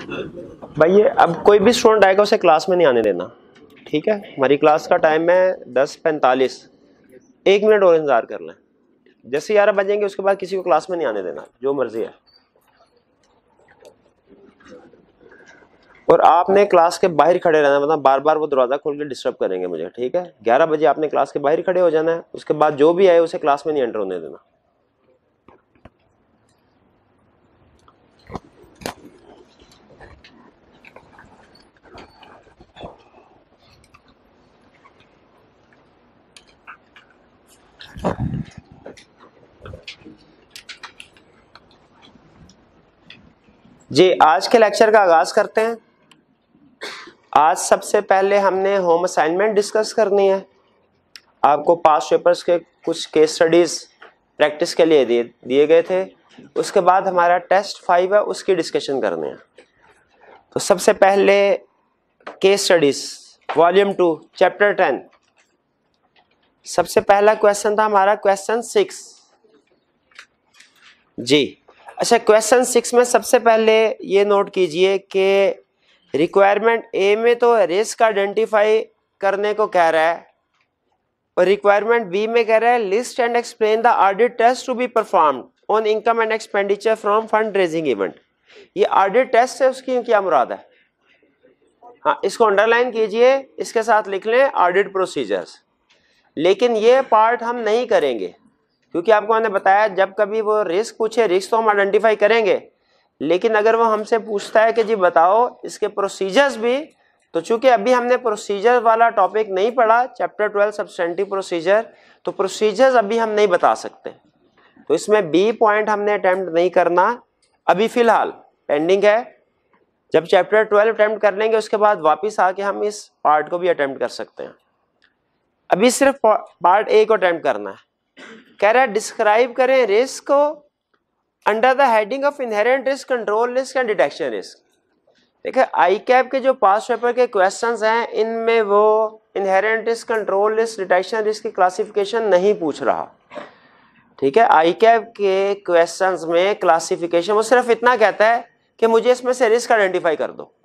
भाई ये अब कोई भी स्टूडेंट आएगा उसे क्लास में नहीं आने देना, ठीक है। हमारी क्लास का टाइम है 10:45, 1 मिनट और इंतजार कर लें। जैसे 11 बजेंगे उसके बाद किसी को क्लास में नहीं आने देना, जो मर्जी है। और आपने क्लास के बाहर खड़े रहना, मतलब बार बार वो दरवाजा खोल के डिस्टर्ब करेंगे मुझे, ठीक है। 11 बजे आपने क्लास के बाहर खड़े हो जाना है, उसके बाद जो भी आए उसे क्लास में नहीं एंटर होने देना। जी आज के लेक्चर का आगाज करते हैं। आज सबसे पहले हमने होम असाइनमेंट डिस्कस करनी है। आपको पास्ट पेपर्स के कुछ केस स्टडीज प्रैक्टिस के लिए दिए गए थे। उसके बाद हमारा टेस्ट 5 है, उसकी डिस्कशन करनी है। तो सबसे पहले केस स्टडीज वॉल्यूम 2 चैप्टर 10। सबसे पहला क्वेश्चन था हमारा क्वेश्चन 6 जी। अच्छा, क्वेश्चन 6 में सबसे पहले ये नोट कीजिए कि रिक्वायरमेंट ए में तो रिस्क आइडेंटिफाई करने को कह रहा है, और रिक्वायरमेंट बी में कह रहा है list and explain the audit test to be performed on income and expenditure from fund raising event. ये ऑडिट टेस्ट है, उसकी क्या मुराद है? हाँ, इसको अंडरलाइन कीजिए, इसके साथ लिख लें ऑडिट प्रोसीजर्स। लेकिन ये पार्ट हम नहीं करेंगे, क्योंकि आपको मैंने बताया जब कभी वो रिस्क पूछे, रिस्क तो हम आइडेंटिफाई करेंगे, लेकिन अगर वो हमसे पूछता है कि जी बताओ इसके प्रोसीजर्स भी, तो चूंकि अभी हमने प्रोसीजर वाला टॉपिक नहीं पढ़ा, चैप्टर 12 सब्सटेंटिव प्रोसीजर, तो प्रोसीजर्स अभी हम नहीं बता सकते। तो इसमें बी पॉइंट हमने अटेम्प्ट नहीं करना, अभी फिलहाल पेंडिंग है। जब चैप्टर 12 अटेम्प्ट कर लेंगे उसके बाद वापिस आके हम इस पार्ट को भी अटेम्प्ट कर सकते हैं। अभी सिर्फ पार्ट ए को अटेम्प्ट करना है। कह रहा है डिस्क्राइब करें रिस्क को under the heading of inherent risk, control risk and detection risk. देखिए आई कैप के जो पास पेपर के क्वेश्चंस हैं, इनमें वो inherent risk, control risk, detection risk की क्लासिफिकेशन नहीं पूछ रहा, ठीक है। आई कैप के क्वेश्चंस में क्लासिफिकेशन वो सिर्फ इतना कहता है कि मुझे इसमें से रिस्क आइडेंटिफाई कर दो।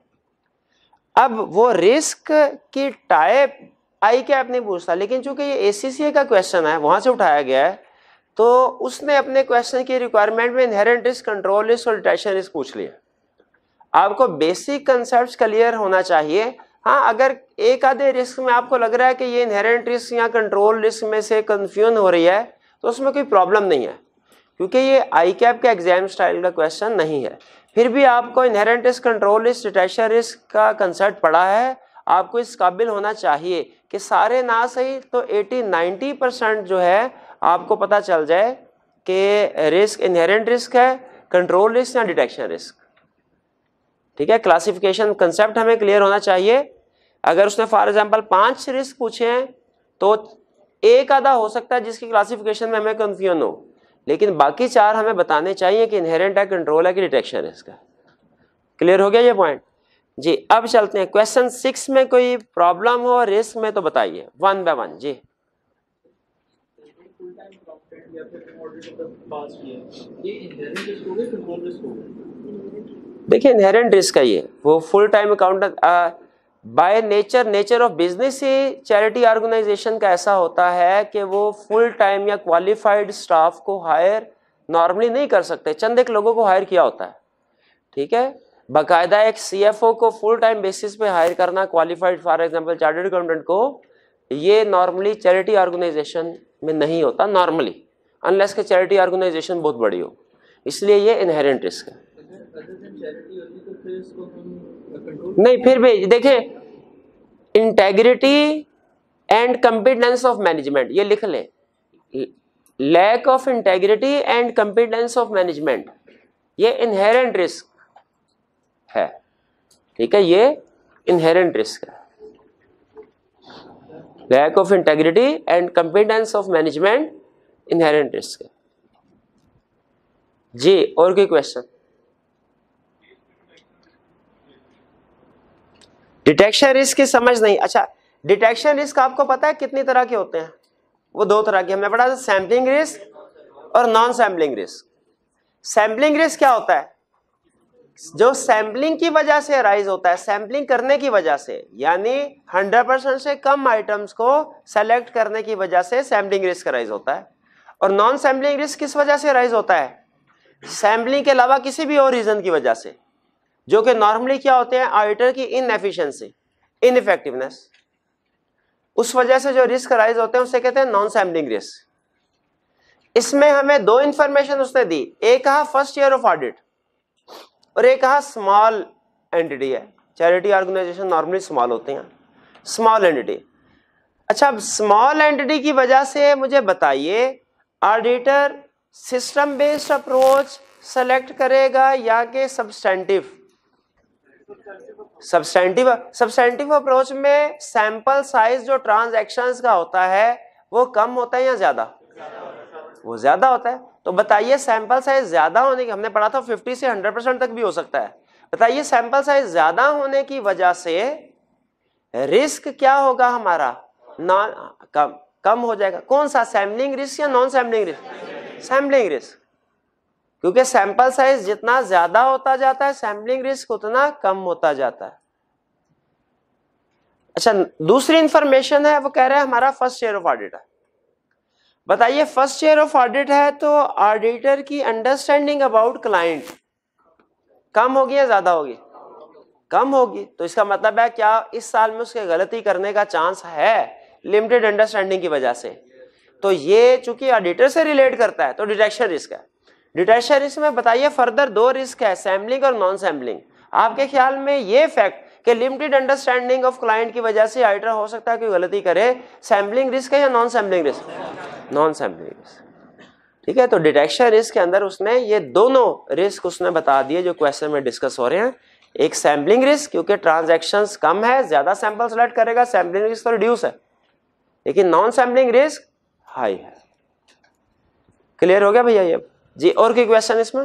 अब वो रिस्क की टाइप आई कैप नहीं पूछता, लेकिन चूंकि ये एसीसीए का क्वेश्चन है, वहां से उठाया गया है, तो उसने अपने क्वेश्चन की रिक्वायरमेंट में इनहेरेंट रिस्क, कंट्रोल रिस्क और डिटेक्शन रिस्क पूछ लिया। आपको बेसिक कंसेप्ट क्लियर होना चाहिए। हाँ, अगर एक आधे रिस्क में आपको लग रहा है कि ये इनहेरेंट रिस्क या कंट्रोल रिस्क में से कंफ्यूजन हो रही है, तो उसमें कोई प्रॉब्लम नहीं है, क्योंकि ये आई कैप का एग्जाम स्टाइल का क्वेश्चन नहीं है। फिर भी आपको inherent risk, control risk, detection risk का कंसेप्ट पढ़ा है, आपको इस काबिल होना चाहिए कि सारे ना सही तो 80-90% जो है आपको पता चल जाए कि रिस्क इनहेरेंट रिस्क है, कंट्रोल रिस्क या डिटेक्शन रिस्क, ठीक है। क्लासिफिकेशन कंसेप्ट हमें क्लियर होना चाहिए। अगर उसने फॉर एग्जांपल 5 रिस्क पूछे हैं तो एक आधा हो सकता है जिसकी क्लासिफिकेशन में हमें कंफ्यूजन हो, लेकिन बाकी 4 हमें बताने चाहिए कि इनहेरेंट है, कंट्रोल है कि डिटेक्शन रिस्क है। क्लियर हो गया ये पॉइंट जी। अब चलते हैं क्वेश्चन 6 में कोई प्रॉब्लम हो रिस्क में तो बताइए 1 बाय 1 जी। देखिए इनहेरेंट रिस्क है ये, वो full time accountant by nature of business ही चैरिटी ऑर्गेनाइजेशन का ऐसा होता है कि वो फुल टाइम या क्वालिफाइड स्टाफ को हायर नॉर्मली नहीं कर सकते, चंद एक लोगों को हायर किया होता है, ठीक है। बाकायदा एक सीएफओ को फुल टाइम बेसिस पे हायर करना, qualified for example chartered accountant को, ये नॉर्मली चैरिटी ऑर्गेनाइजेशन में नहीं होता नॉर्मली, अनलेस के चैरिटी ऑर्गेनाइजेशन बहुत बड़ी हो, इसलिए ये इनहेरेंट रिस्क है। नहीं, फिर भी देखिए integrity and competence of management, ये लिख ले, lack of integrity and competence of management, ये इनहेरेंट रिस्क है, ठीक है, ये इनहेरेंट रिस्क है। Lack of integrity and competence of management inherent risk है जी। और कोई क्वेश्चन? डिटेक्शन रिस्क की समझ नहीं? अच्छा, डिटेक्शन रिस्क आपको पता है कितनी तरह के होते हैं? वो 2 तरह के हमने पढ़ा था, सैम्पलिंग रिस्क और non sampling risk. Sampling risk क्या होता है? जो सैम्पलिंग की वजह से राइज होता है, सैम्पलिंग करने की वजह से, यानी 100% से कम आइटम्स को सेलेक्ट करने की वजह से सैम्पलिंग रिस्क राइज होता है। और नॉन सैम्पलिंग रिस्क किस वजह से राइज होता है? सैम्पलिंग के अलावा किसी भी और रीजन की वजह से, जो कि नॉर्मली क्या होते हैं? ऑडिटर की इनएफिशिएंसी, इनइफेक्टिवनेस, उस वजह से जो रिस्क राइज होते हैं उसे कहते हैं नॉन सैम्पलिंग रिस्क। इसमें हमें दो इंफॉर्मेशन उसने दी, एक कहा फर्स्ट ईयर ऑफ ऑडिट और एक कहा स्मॉल एंटिटी है। चैरिटी ऑर्गेनाइजेशन नॉर्मली स्मॉल होते हैं, स्मॉल एंटिटी। अच्छा, अब स्मॉल एंटिटी की वजह से मुझे बताइए, auditor system based approach select करेगा या कि सब्सटेंटिव? सब्सटेंटिव अप्रोच में सैंपल साइज जो ट्रांजैक्शंस का होता है वो कम होता है या ज्यादा? वो ज्यादा होता है। तो बताइए सैंपल साइज ज्यादा होने की, हमने पढ़ा था 50 से 100% तक भी हो सकता है। बताइए सैंपल साइज ज्यादा होने की वजह से रिस्क क्या होगा हमारा? कम हो जाएगा। कौन सा, सैम्पलिंग रिस्क या non sampling risk? Sampling risk, क्योंकि सैंपल साइज जितना ज्यादा होता जाता है सैम्पलिंग रिस्क उतना कम होता जाता है। अच्छा, दूसरी इंफॉर्मेशन है, वो कह रहा है हमारा फर्स्ट ईयर ऑफ ऑडिट है। बताइए फर्स्ट ईयर ऑफ ऑडिट है तो ऑडिटर की अंडरस्टैंडिंग अबाउट क्लाइंट कम होगी या ज्यादा होगी? कम होगी। तो इसका मतलब है क्या इस साल में उसके गलती करने का चांस है लिमिटेड अंडरस्टैंडिंग की वजह से? तो ये चूंकि ऑडिटर से रिलेट करता है तो डिटेक्शन रिस्क है। डिटेक्शन रिस्क में बताइए फर्दर दो रिस्क है, सैम्पलिंग और नॉन सैम्पलिंग। आपके ख्याल में ये फैक्ट कि लिमिटेड अंडरस्टैंडिंग ऑफ क्लाइंट की वजह से ऑडिटर हो सकता है कोई गलती करे, सैम्पलिंग रिस्क है या non sampling risk? Non sampling risk. ठीक है, तो डिटेक्शन रिस्क के अंदर उसने ये दोनों रिस्क उसने बता दिए जो क्वेश्चन में डिस्कस हो रहे हैं। एक सैम्पलिंग रिस्क, क्योंकि ट्रांजैक्शंस कम है, ज्यादा सैंपल सेलेक्ट करेगा, सैम्पलिंग रिस्क तो रिड्यूस है। लेकिन नॉन सैम्पलिंग रिस्क हाई है। क्लियर हो गया भैया ये जी? और कोई क्वेश्चन इसमें?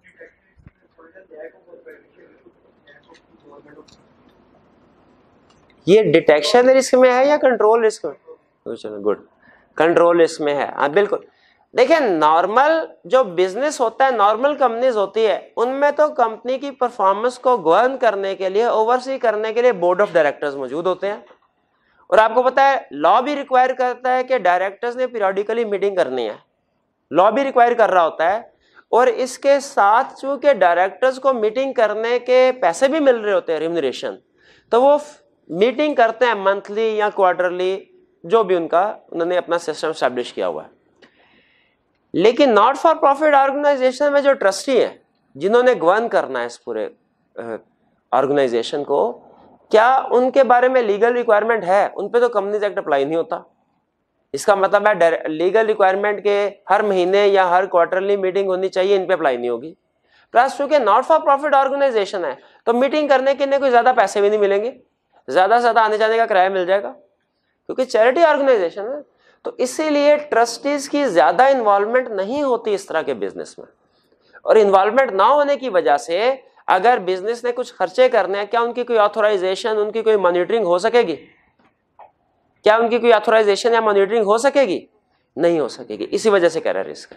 ये डिटेक्शन रिस्क में है या कंट्रोल रिस्क में? चलो गुड, कंट्रोल रिस्क में है। हाँ बिल्कुल। देखिए नॉर्मल जो बिजनेस होता है, नॉर्मल कंपनीज होती है, उनमें तो कंपनी की परफॉर्मेंस को गवर्न करने के लिए, ओवरसी करने के लिए बोर्ड ऑफ डायरेक्टर्स मौजूद होते हैं। और आपको पता है लॉ भी रिक्वायर करता है कि डायरेक्टर्स ने पीरियोडिकली मीटिंग करनी है, लॉ भी रिक्वायर कर रहा होता है। और इसके साथ चूंकि डायरेक्टर्स को मीटिंग करने के पैसे भी मिल रहे होते हैं, रिम्यूनरेशन, तो वो मीटिंग करते हैं मंथली या क्वार्टरली, जो भी उन्होंने अपना सिस्टम एस्टैब्लिश किया हुआ है। लेकिन नॉट फॉर प्रॉफिट ऑर्गेनाइजेशन में जो ट्रस्टी है, जिन्होंने गवर्न करना है इस पूरे ऑर्गेनाइजेशन को, क्या उनके बारे में लीगल रिक्वायरमेंट है? उन पे तो कंपनीज एक्ट अप्लाई नहीं होता। इसका मतलब है लीगल रिक्वायरमेंट के हर महीने या हर क्वार्टरली मीटिंग होनी चाहिए, इन पे अप्लाई नहीं होगी। प्लस चूंकि नॉट फॉर प्रॉफिट ऑर्गेनाइजेशन है तो मीटिंग करने के लिए कोई ज्यादा पैसे भी नहीं मिलेंगे, ज्यादा से ज्यादा आने जाने का किराया मिल जाएगा, क्योंकि चैरिटी ऑर्गेनाइजेशन है। तो इसीलिए ट्रस्टीज की ज्यादा इन्वॉल्वमेंट नहीं होती इस तरह के बिजनेस में। और इन्वॉल्वमेंट ना होने की वजह से अगर बिजनेस ने कुछ खर्चे करने हैं, क्या उनकी कोई ऑथोराइजेशन, उनकी कोई मॉनिटरिंग हो सकेगी? क्या उनकी कोई ऑथोराइजेशन या मॉनिटरिंग हो सकेगी? नहीं हो सकेगी। इसी वजह से कह रहा है रिस्क है।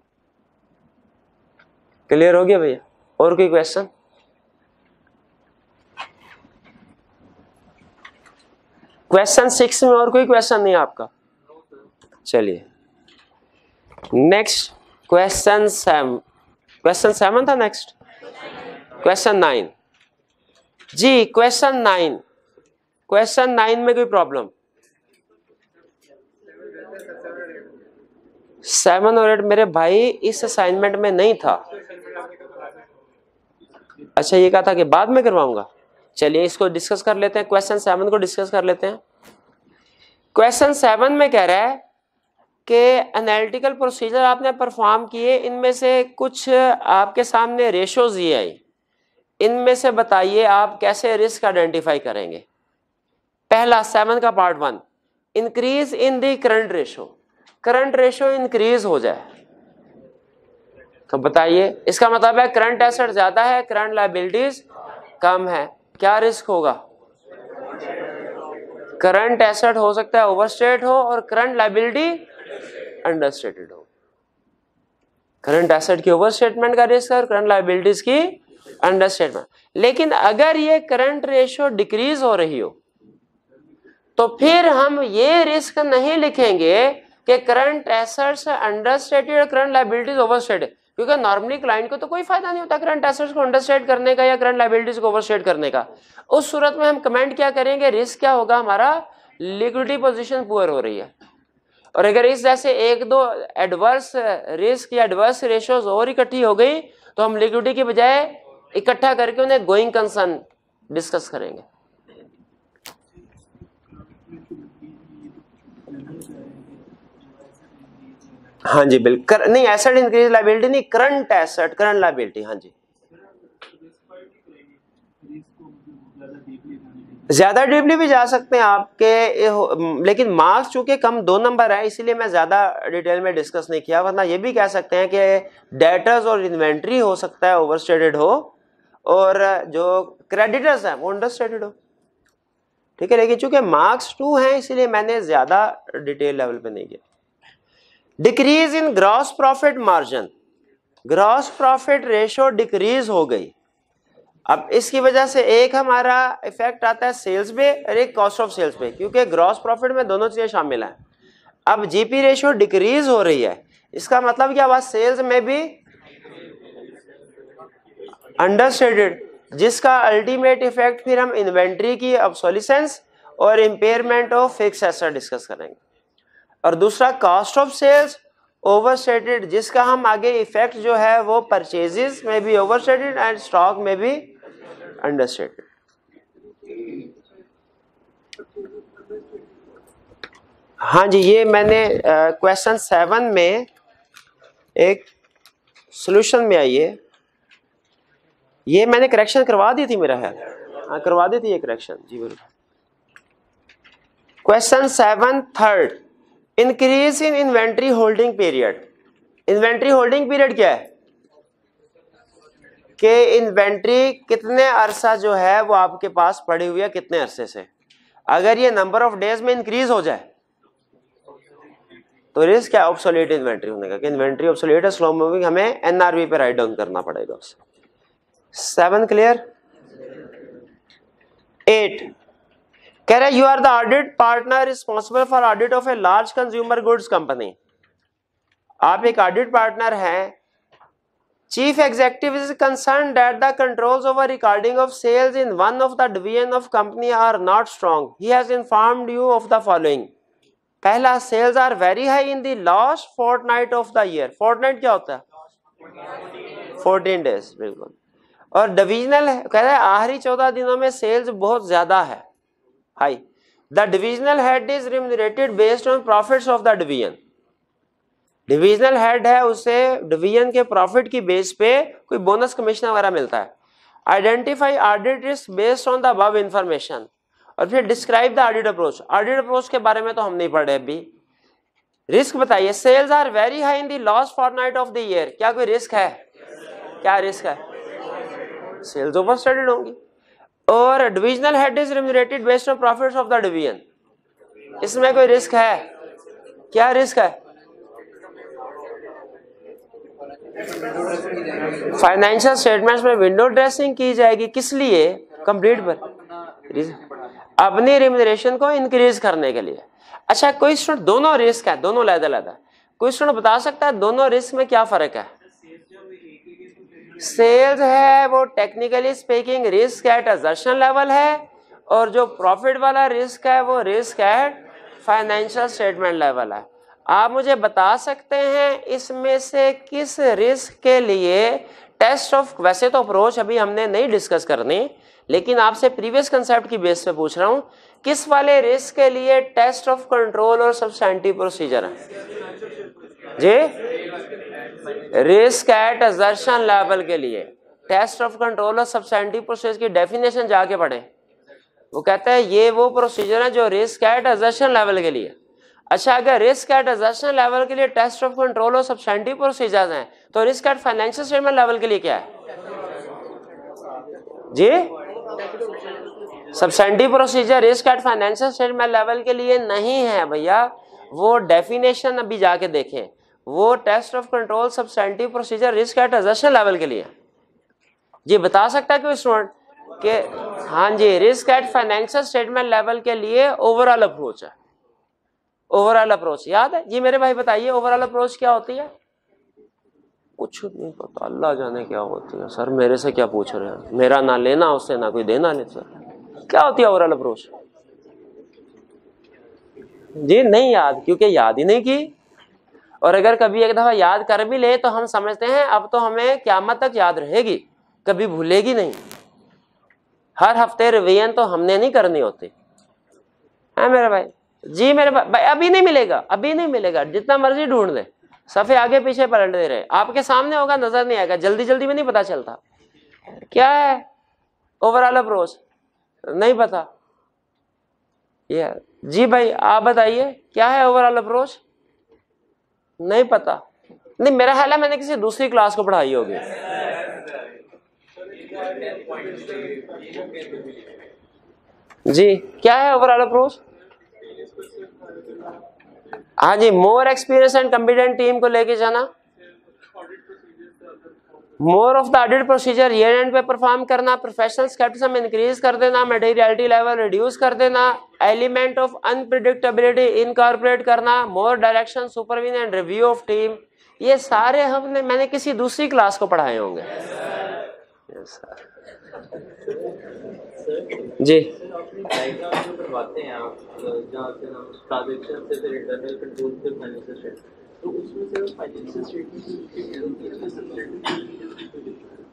क्लियर हो गया भैया? और कोई क्वेश्चन? क्वेश्चन 6 में और कोई क्वेश्चन नहीं आपका? चलिए नेक्स्ट क्वेश्चन 7 था। नेक्स्ट क्वेश्चन 9 जी। क्वेश्चन 9 में कोई प्रॉब्लम? 7 और 8 मेरे भाई इस असाइनमेंट में नहीं था। अच्छा, ये कहा था कि बाद में करवाऊंगा। चलिए इसको डिस्कस कर लेते हैं, क्वेश्चन 7 को डिस्कस कर लेते हैं। क्वेश्चन 7 में कह रहा है कि एनालिटिकल प्रोसीजर आपने परफॉर्म किए, इनमें से कुछ आपके सामने रेशोज ये आई, इनमें से बताइए आप कैसे रिस्क आइडेंटिफाई करेंगे। पहला 7 का part 1, increase in the current ratio. Current ratio increase हो जाए तो बताइए, इसका मतलब है करंट एसेट ज्यादा है, करंट लायबिलिटीज कम है, क्या रिस्क होगा? करंट एसेट हो सकता है ओवरस्टेट हो और करंट लायबिलिटी अंडरस्टेटेड हो। करंट एसेट की ओवरस्टेटमेंट का रिस्क है और करंट लायबिलिटीज की अंडरस्टेटमेंट। लेकिन अगर ये करंट रेशियो डिक्रीज हो रही हो तो फिर हम ये रिस्क नहीं लिखेंगे कि current assets understated, current liabilities overstated, क्योंकि नॉर्मली क्लाइंट को तो कोई फायदा नहीं होता करंट एसेट्स को अंडरस्टेट करने का या करंट लायबिलिटीज को ओवरस्टेट करने का। उस सूरत में हम कमेंट क्या करेंगे, रिस्क क्या होगा हमारा, लिक्विडिटी पोजीशन पुअर हो रही है। और अगर इस जैसे एक दो एडवर्स रिस्क या एडवर्स रेशियोज और इकट्ठी हो गई तो हम लिक्विडिटी की बजाय इकट्ठा करके उन्हें गोइंग कंसर्न डिस्कस करेंगे। हाँ जी बिल्कुल, नहीं एसेट इंक्रीज लायबिलिटी नहीं, करंट एसेट करंट लायबिलिटी। हाँ जी, ज्यादा डीपली भी जा सकते हैं आपके, लेकिन मार्क्स चूंकि कम 2 नंबर है इसलिए मैं ज्यादा डिटेल में डिस्कस नहीं किया, वरना ये भी कह सकते हैं कि डेटर्स और इन्वेंट्री हो सकता है ओवरस्टेटेड हो और जो क्रेडिटर्स हैं वो अंडरस्टेटेड हो, ठीक है। लेकिन चूंकि मार्क्स 2 हैं इसलिए मैंने ज्यादा डिटेल लेवल पे नहीं किया। Decrease in gross profit margin, gross profit ratio decrease हो गई। अब इसकी वजह से एक हमारा इफेक्ट आता है सेल्स पे और एक कॉस्ट ऑफ सेल्स पे, क्योंकि ग्रॉस प्रॉफिट में दोनों चीजें शामिल हैं। अब जीपी रेशियो डिक्रीज हो रही है, इसका मतलब क्या हुआ, सेल्स में भी अंडरस्टेटेड, जिसका अल्टीमेट इफेक्ट फिर हम इन्वेंट्री की ऑब्सोलिसेंस और impairment of fix asset discuss करेंगे। और दूसरा कॉस्ट ऑफ सेल्स ओवरस्टेटेड, जिसका हम आगे इफेक्ट जो है वो परचेजेस में भी ओवरस्टेटेड एंड स्टॉक में भी अंडरस्टेटेड। हाँ जी, ये मैंने क्वेश्चन 7 में एक सॉल्यूशन में आई है, ये मैंने करेक्शन करवा दी थी मेरा है, हाँ करवा दी थी ये करेक्शन जी बिल्कुल। Question 7 third, increase in inventory holding period. Inventory holding period क्या है कि इन्वेंट्री कितने अरसा जो है वो आपके पास पड़ी हुई है, कितने अरसे से। अगर ये नंबर ऑफ डेज में इंक्रीज हो जाए तो रिस्क क्या, ऑब्सोलीट इन्वेंट्री होने का, कि इन्वेंट्री ऑब्सोलीट है, स्लो मूविंग, हमें एनआरवी पे राइट डाउन करना पड़ेगा उससे। 7 क्लियर। 8 कह रहा है you are the audit partner responsible for audit of a large consumer goods company. आप एक ऑडिट पार्टनर हैं। Chief executive is concern that the controls over recording of sales in one of the division of company are not strong. He has informed you of the following. पहला, sales are very high in the last fortnight of the year. Fortnight क्या होता है, 14 days बिल्कुल। और divisional कह रहा है आखिरी 14 दिनों में सेल्स बहुत ज्यादा है, high. The divisional head is remunerated based on profits of the division. Divisional head है, उसे डिवीजन के प्रॉफिट की बेस पे कोई बोनस कमीशन वगैरह मिलता है। Identify audit risk based on the above information. और फिर describe the audit approach. Audit approach के बारे में तो हम नहीं पढ़े अभी। रिस्क बताइए। Sales are very high in the last fortnight of the year. क्या कोई रिस्क है? क्या रिस्क है? सेल्स ओवरस्टेटेड होंगी। और divisional head is remunerated based on profits of the division. इसमें कोई रिस्क है? क्या रिस्क है? फाइनेंशियल स्टेटमेंट्स में विंडो ड्रेसिंग की जाएगी, किस लिए? कंप्लीट पर अपनी रिम्यूनरेशन को इंक्रीज करने के लिए। अच्छा, कोई स्टूडेंट, दोनों रिस्क है, दोनों अलग-अलग है। कोई स्टूडेंट बता सकता है दोनों रिस्क में क्या फर्क है? सेल्स है वो technically speaking risk at assertion level है, और जो प्रॉफिट वाला रिस्क है वो risk at financial statement level है। आप मुझे बता सकते हैं इसमें से किस रिस्क के लिए टेस्ट ऑफ, वैसे तो अप्रोच अभी हमने नहीं डिस्कस करनी, लेकिन आपसे प्रीवियस कंसेप्ट की बेस पे पूछ रहा हूं, किस वाले रिस्क के लिए टेस्ट ऑफ कंट्रोल और सब्सटेंटिव प्रोसीजर है जी? रिस्क एट असर्शन लेवल के लिए टेस्ट ऑफ कंट्रोल और सब्सटेंटिव प्रोसीजर की डेफिनेशन जाके पढ़ें। वो कहता है ये वो प्रोसीजर है जो रिस्क एट असर्शन लेवल के लिए। अच्छा, अगर रिस्क एट असर्शन लेवल के लिए टेस्ट ऑफ कंट्रोल और सब्सटेंटिव प्रोसीजर्स हैं, तो risk at financial statement level के लिए क्या है जी? Substantive procedure risk at financial statement level के लिए नहीं है भैया, वो डेफिनेशन अभी जाके देखें। वो test of control substantive procedure risk at assertion level के लिए। जी बता सकता है कोई स्टूडेंट के? हाँ जी, risk at financial statement level के लिए ओवरऑल अप्रोच है। ओवरऑल अप्रोच याद है जी मेरे भाई? बताइए ओवरऑल अप्रोच क्या होती है? कुछ नहीं पता, अल्लाह जाने क्या होती है। सर मेरे से क्या पूछ रहे हैं? मेरा ना लेना उससे ना कोई देना ले। सर क्या होती है ओवरऑल अप्रोच? जी नहीं याद, क्योंकि याद ही नहीं की। और अगर कभी एक दफा याद कर भी ले तो हम समझते हैं अब तो हमें क़यामत तक याद रहेगी, कभी भूलेगी नहीं। हर हफ्ते रिवीजन तो हमने नहीं करनी होती है मेरे भाई। जी मेरे भाई अभी नहीं मिलेगा, अभी नहीं मिलेगा, जितना मर्जी ढूंढ ले, सफे आगे पीछे पलट दे रहे, आपके सामने होगा, नजर नहीं आएगा, जल्दी जल्दी में नहीं पता चलता। क्या है ओवरऑल अप्रोच? नहीं पता ये? जी भाई आप बताइए क्या है ओवरऑल अप्रोच? नहीं पता? नहीं, मेरा ख्याल है मैंने किसी दूसरी क्लास को पढ़ाई होगी। जी क्या है ओवरऑल अप्रोच? हाँ जी, more experience and competent team को लेके जाना, more of the audit procedure year end पे परफॉर्म करना, प्रोफेशनल स्केप्टिसिज्म इंक्रीज कर देना, मटेरियलिटी लेवल रिड्यूस कर देना, एलिमेंट ऑफ अनप्रिडिक्टेबिलिटी इनकॉर्पोरेट करना, more direction supervision and review of team. ये सारे मैंने किसी दूसरी क्लास को पढ़ाए होंगे। yes, जी करवाते हैं आप जहाँ से हम ट्रांजैक्शन से फिर इंटरनल कंट्रोल से फाइनेंशियल स्टेटमेंट, तो उसमें से फाइनेंशियल स्टेटमेंट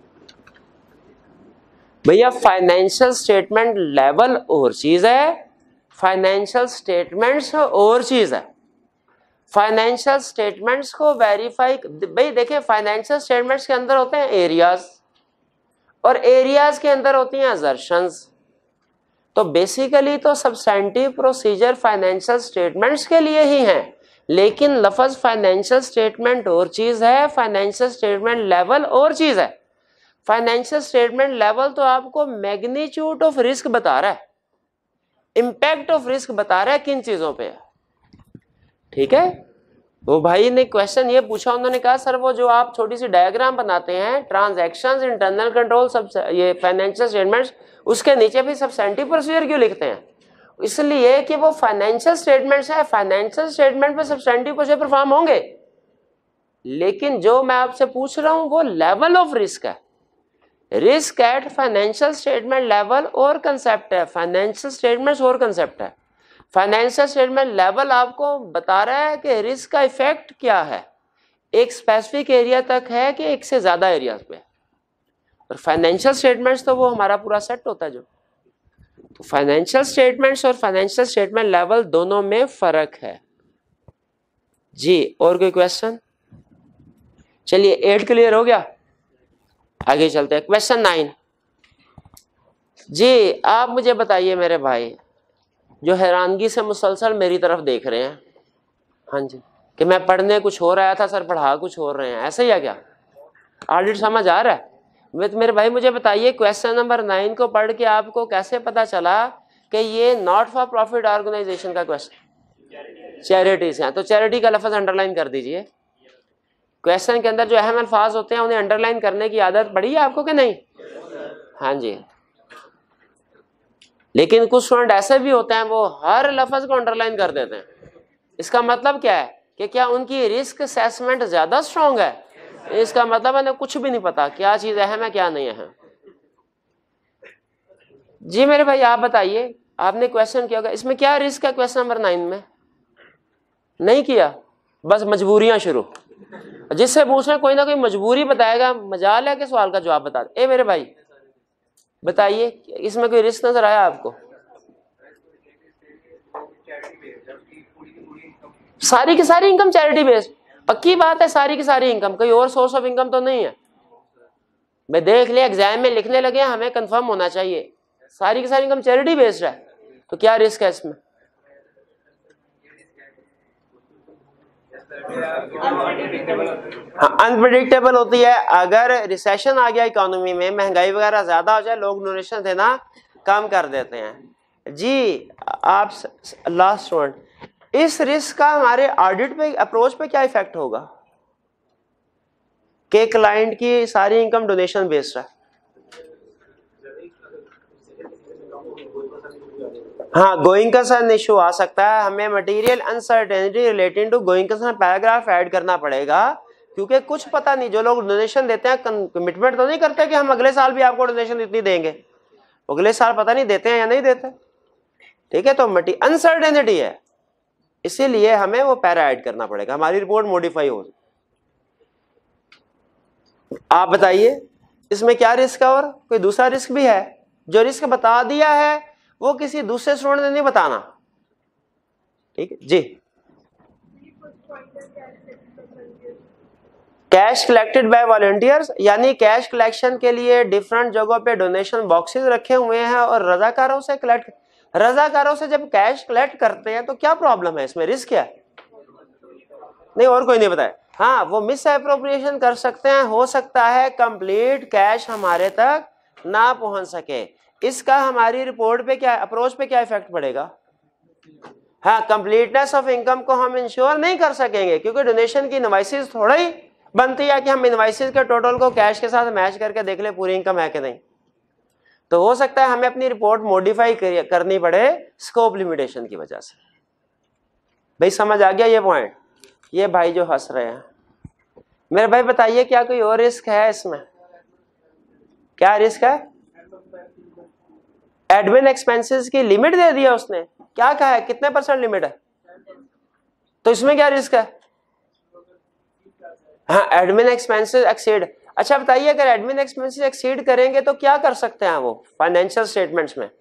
भैया फाइनेंशियल स्टेटमेंट लेवल और चीज है, फाइनेंशियल स्टेटमेंट्स और चीज है। फाइनेंशियल स्टेटमेंट्स को वेरीफाई भाई देखिए, फाइनेंशियल स्टेटमेंट्स के अंदर होते हैं एरियाज और एरियाज के अंदर होती हैं असर्शंस। तो बेसिकली तो सब्सटेंटिव प्रोसीजर फाइनेंशियल स्टेटमेंट्स के लिए ही हैं, लेकिन लफ्ज फाइनेंशियल स्टेटमेंट और चीज है, फाइनेंशियल स्टेटमेंट लेवल और चीज है। फाइनेंशियल स्टेटमेंट लेवल तो आपको मैग्नीट्यूड ऑफ रिस्क बता रहा है, इंपैक्ट ऑफ रिस्क बता रहा है किन चीजों पे है। ठीक है, वो भाई ने क्वेश्चन ये पूछा, उन्होंने कहा सर वो जो आप छोटी सी डायग्राम बनाते हैं ट्रांजैक्शंस, इंटरनल कंट्रोल, सब ये फाइनेंशियल स्टेटमेंट्स, उसके नीचे भी सब्सटेंटिव प्रोसीजर क्यों लिखते हैं? इसलिए कि वो फाइनेंशियल स्टेटमेंट्स है, फाइनेंशियल स्टेटमेंट पे सब्सटेंटिव प्रोसीजर परफॉर्म होंगे, लेकिन जो मैं आपसे पूछ रहा हूं वो लेवल ऑफ रिस्क है। Risk at financial statement level और कंसेप्ट है, फाइनेंशियल स्टेटमेंट्स और कंसेप्ट है। फाइनेंशियल स्टेटमेंट लेवल आपको बता रहा है कि रिस्क का इफेक्ट क्या है, एक स्पेसिफिक एरिया तक है कि एक से ज्यादा एरियाज पे। और फाइनेंशियल स्टेटमेंट्स तो वो हमारा पूरा सेट होता है जो। तो फाइनेंशियल स्टेटमेंट्स और फाइनेंशियल स्टेटमेंट लेवल दोनों में फर्क है जी। और कोई क्वेश्चन? चलिए 8 क्लियर हो गया, आगे चलते हैं। क्वेश्चन 9 जी, आप मुझे बताइए मेरे भाई जो हैरानगी से मुसलसल मेरी तरफ देख रहे हैं, हाँ जी, कि मैं पढ़ने कुछ हो रहा था सर, पढ़ा कुछ हो रहे हैं, ऐसा ही है क्या? ऑडिट समझ आ रहा है? मेरे भाई मुझे बताइए क्वेश्चन नंबर 9 को पढ़ के आपको कैसे पता चला कि ये नॉट फॉर प्रॉफिट ऑर्गेनाइजेशन का क्वेश्चन, चैरिटीज हैं? तो चैरिटी का लफ्ज अंडरलाइन कर दीजिए। क्वेश्चन के अंदर जो अहम अल्फाज होते हैं उन्हें अंडरलाइन करने की आदत पड़ी है आपको कि नहीं? हाँ जी, लेकिन कुछ स्टूडेंट ऐसे भी होते हैं वो हर लफ्ज को अंडरलाइन कर देते हैं। इसका मतलब क्या है कि क्या उनकी रिस्क असेसमेंट ज्यादा स्ट्रांग है? इसका मतलब है कुछ भी नहीं पता क्या चीज अहम है क्या नहीं है। जी मेरे भाई आप बताइए, आपने क्वेश्चन किया होगा, इसमें क्या रिस्क है क्वेश्चन नंबर 9 में? नहीं किया, बस मजबूरियां शुरू। जिससे पूछना कोई ना कोई मजबूरी बताएगा, मजाल है कि सवाल का जवाब बता दे। मेरे भाई बताइए इसमें कोई रिस्क नजर आया आपको? सारी की सारी इनकम चैरिटी बेस्ड, पक्की बात है, सारी की सारी इनकम, कोई और सोर्स ऑफ इनकम तो नहीं है। मैं देख लिया एग्जाम में लिखने लगे, हमें कंफर्म होना चाहिए सारी की सारी इनकम चैरिटी बेस्ड है, तो क्या रिस्क है इसमें? हाँ अनप्रिडिक्टेबल होती है। अगर रिसेशन आ गया इकोनॉमी में, महंगाई वगैरह ज्यादा हो जाए, लोग डोनेशन देना कम कर देते हैं जी। आप लास्ट वन, इस रिस्क का हमारे ऑडिट पे अप्रोच पे क्या इफेक्ट होगा कि क्लाइंट की सारी इनकम डोनेशन बेस्ड है? हाँ, गोइंग कंसर्न इशू आ सकता है, हमें material uncertainty relating to going concern paragraph add करना पड़ेगा, क्योंकि कुछ पता नहीं, जो लोग डोनेशन देते हैं कमिटमेंट तो नहीं करते कि हम अगले साल भी आपको डोनेशन इतनी देंगे, अगले साल पता नहीं देते हैं या नहीं देते। ठीक है, तो अनसर्टेनिटी है, इसीलिए हमें वो पैरा ऐड करना पड़ेगा, हमारी रिपोर्ट मॉडिफाई हो। आप बताइए इसमें क्या रिस्क है, और कोई दूसरा रिस्क भी है? जो रिस्क बता दिया है वो किसी दूसरे स्टूडेंट ने नहीं बताना। ठीक है जी। कैश कलेक्टेड बाय वॉलंटियर्स, यानी कैश कलेक्शन के लिए डिफरेंट जगहों पे डोनेशन बॉक्सेस रखे हुए हैं और रजाकारों से जब कैश कलेक्ट करते हैं तो क्या प्रॉब्लम है इसमें, रिस्क क्या है? नहीं, और कोई नहीं बताया। हाँ, वो मिस एप्रोप्रिएशन कर सकते हैं, हो सकता है कंप्लीट कैश हमारे तक ना पहुंच सके, इसका हमारी रिपोर्ट पे क्या, अप्रोच पे क्या इफेक्ट पड़ेगा? हाँ, कंप्लीटनेस ऑफ इनकम को हम इंश्योर नहीं कर सकेंगे, क्योंकि डोनेशन की इनवॉइसेस थोड़ा ही बनती है कि हम इनवॉइसेस के टोटल को कैश के साथ मैच करके देख ले पूरी इनकम है कि नहीं। तो हो सकता है हमें अपनी रिपोर्ट मॉडिफाई करनी पड़े स्कोप लिमिटेशन की वजह से। भाई समझ आ गया ये पॉइंट? ये भाई जो हंस रहे हैं, मेरे भाई बताइए क्या कोई और रिस्क है इसमें? क्या रिस्क है? एडमिन एक्सपेंसेस की लिमिट दे दिया उसने, क्या कहा है, कितने % लिमिट है? तो इसमें क्या रिस्क है? हाँ, एडमिन एक्सपेंसेस एक्सीड। अच्छा बताइए, अगर एडमिन एक्सपेंसेस एक्सीड करेंगे तो क्या कर सकते हैं वो फाइनेंशियल स्टेटमेंट्स में?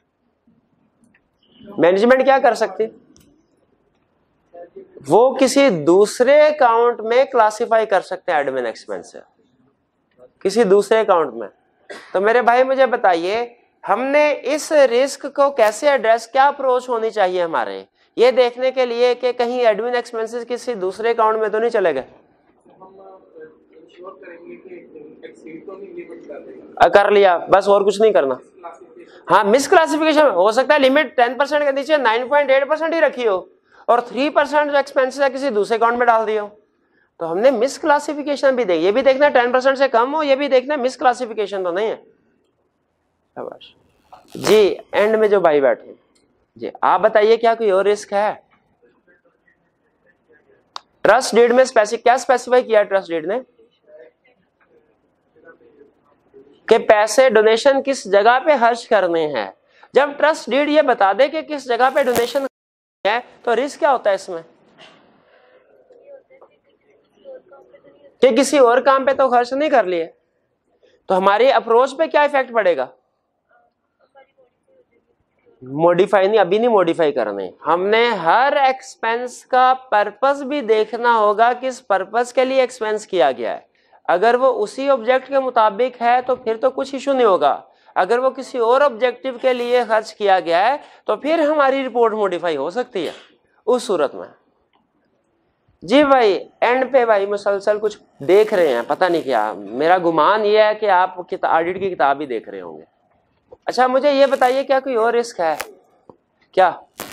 मैनेजमेंट क्या कर सकती? वो किसी दूसरे अकाउंट में क्लासिफाई कर सकते हैं एडमिन एक्सपेंस, किसी दूसरे अकाउंट में। तो मेरे भाई मुझे बताइए, हमने इस रिस्क को कैसे एड्रेस, क्या अप्रोच होनी चाहिए हमारे, ये देखने के लिए कि कहीं एडमिन एक्सपेंसेस किसी दूसरे अकाउंट में तो नहीं चले गए। कर लिया बस, और कुछ नहीं करना। हाँ, मिस क्लासिफिकेशन हो सकता है, लिमिट 10% के नीचे 9.8% ही रखी हो और 3% जो एक्सपेंसेस है किसी दूसरे अकाउंट में डाल दिया हो, तो हमने मिस क्लासिफिकेशन भी देखी, ये भी देखना 10% से कम हो, ये भी देखना मिस क्लासिफिकेशन तो नहीं है। जी, एंड में जो भाई बैठे जी, आप बताइए क्या कोई और रिस्क है? ट्रस्ट डीड में क्या स्पेसिफाई किया ट्रस्ट डीड ने कि पैसे डोनेशन किस जगह पे खर्च करने हैं। जब ट्रस्ट डीड ये बता दे कि किस जगह पे डोनेशन है, तो रिस्क क्या होता है इसमें? कि किसी और काम पे तो खर्च नहीं कर लिए, तो हमारी अप्रोच पे क्या इफेक्ट पड़ेगा? मॉडिफाई नहीं, अभी नहीं मॉडिफाई करने, हमने हर एक्सपेंस का पर्पस भी देखना होगा, किस पर्पस के लिए एक्सपेंस किया गया है। अगर वो उसी ऑब्जेक्ट के मुताबिक है तो फिर तो कुछ इशू नहीं होगा, अगर वो किसी और ऑब्जेक्टिव के लिए खर्च किया गया है तो फिर हमारी रिपोर्ट मॉडिफाई हो सकती है उस सूरत में। जी भाई, एंड पे भाई मुसलसल कुछ देख रहे हैं, पता नहीं क्या, मेरा गुमान ये है कि आप ऑडिट की किताब ही देख रहे होंगे। अच्छा मुझे ये बताइए, क्या कोई और रिस्क है क्या?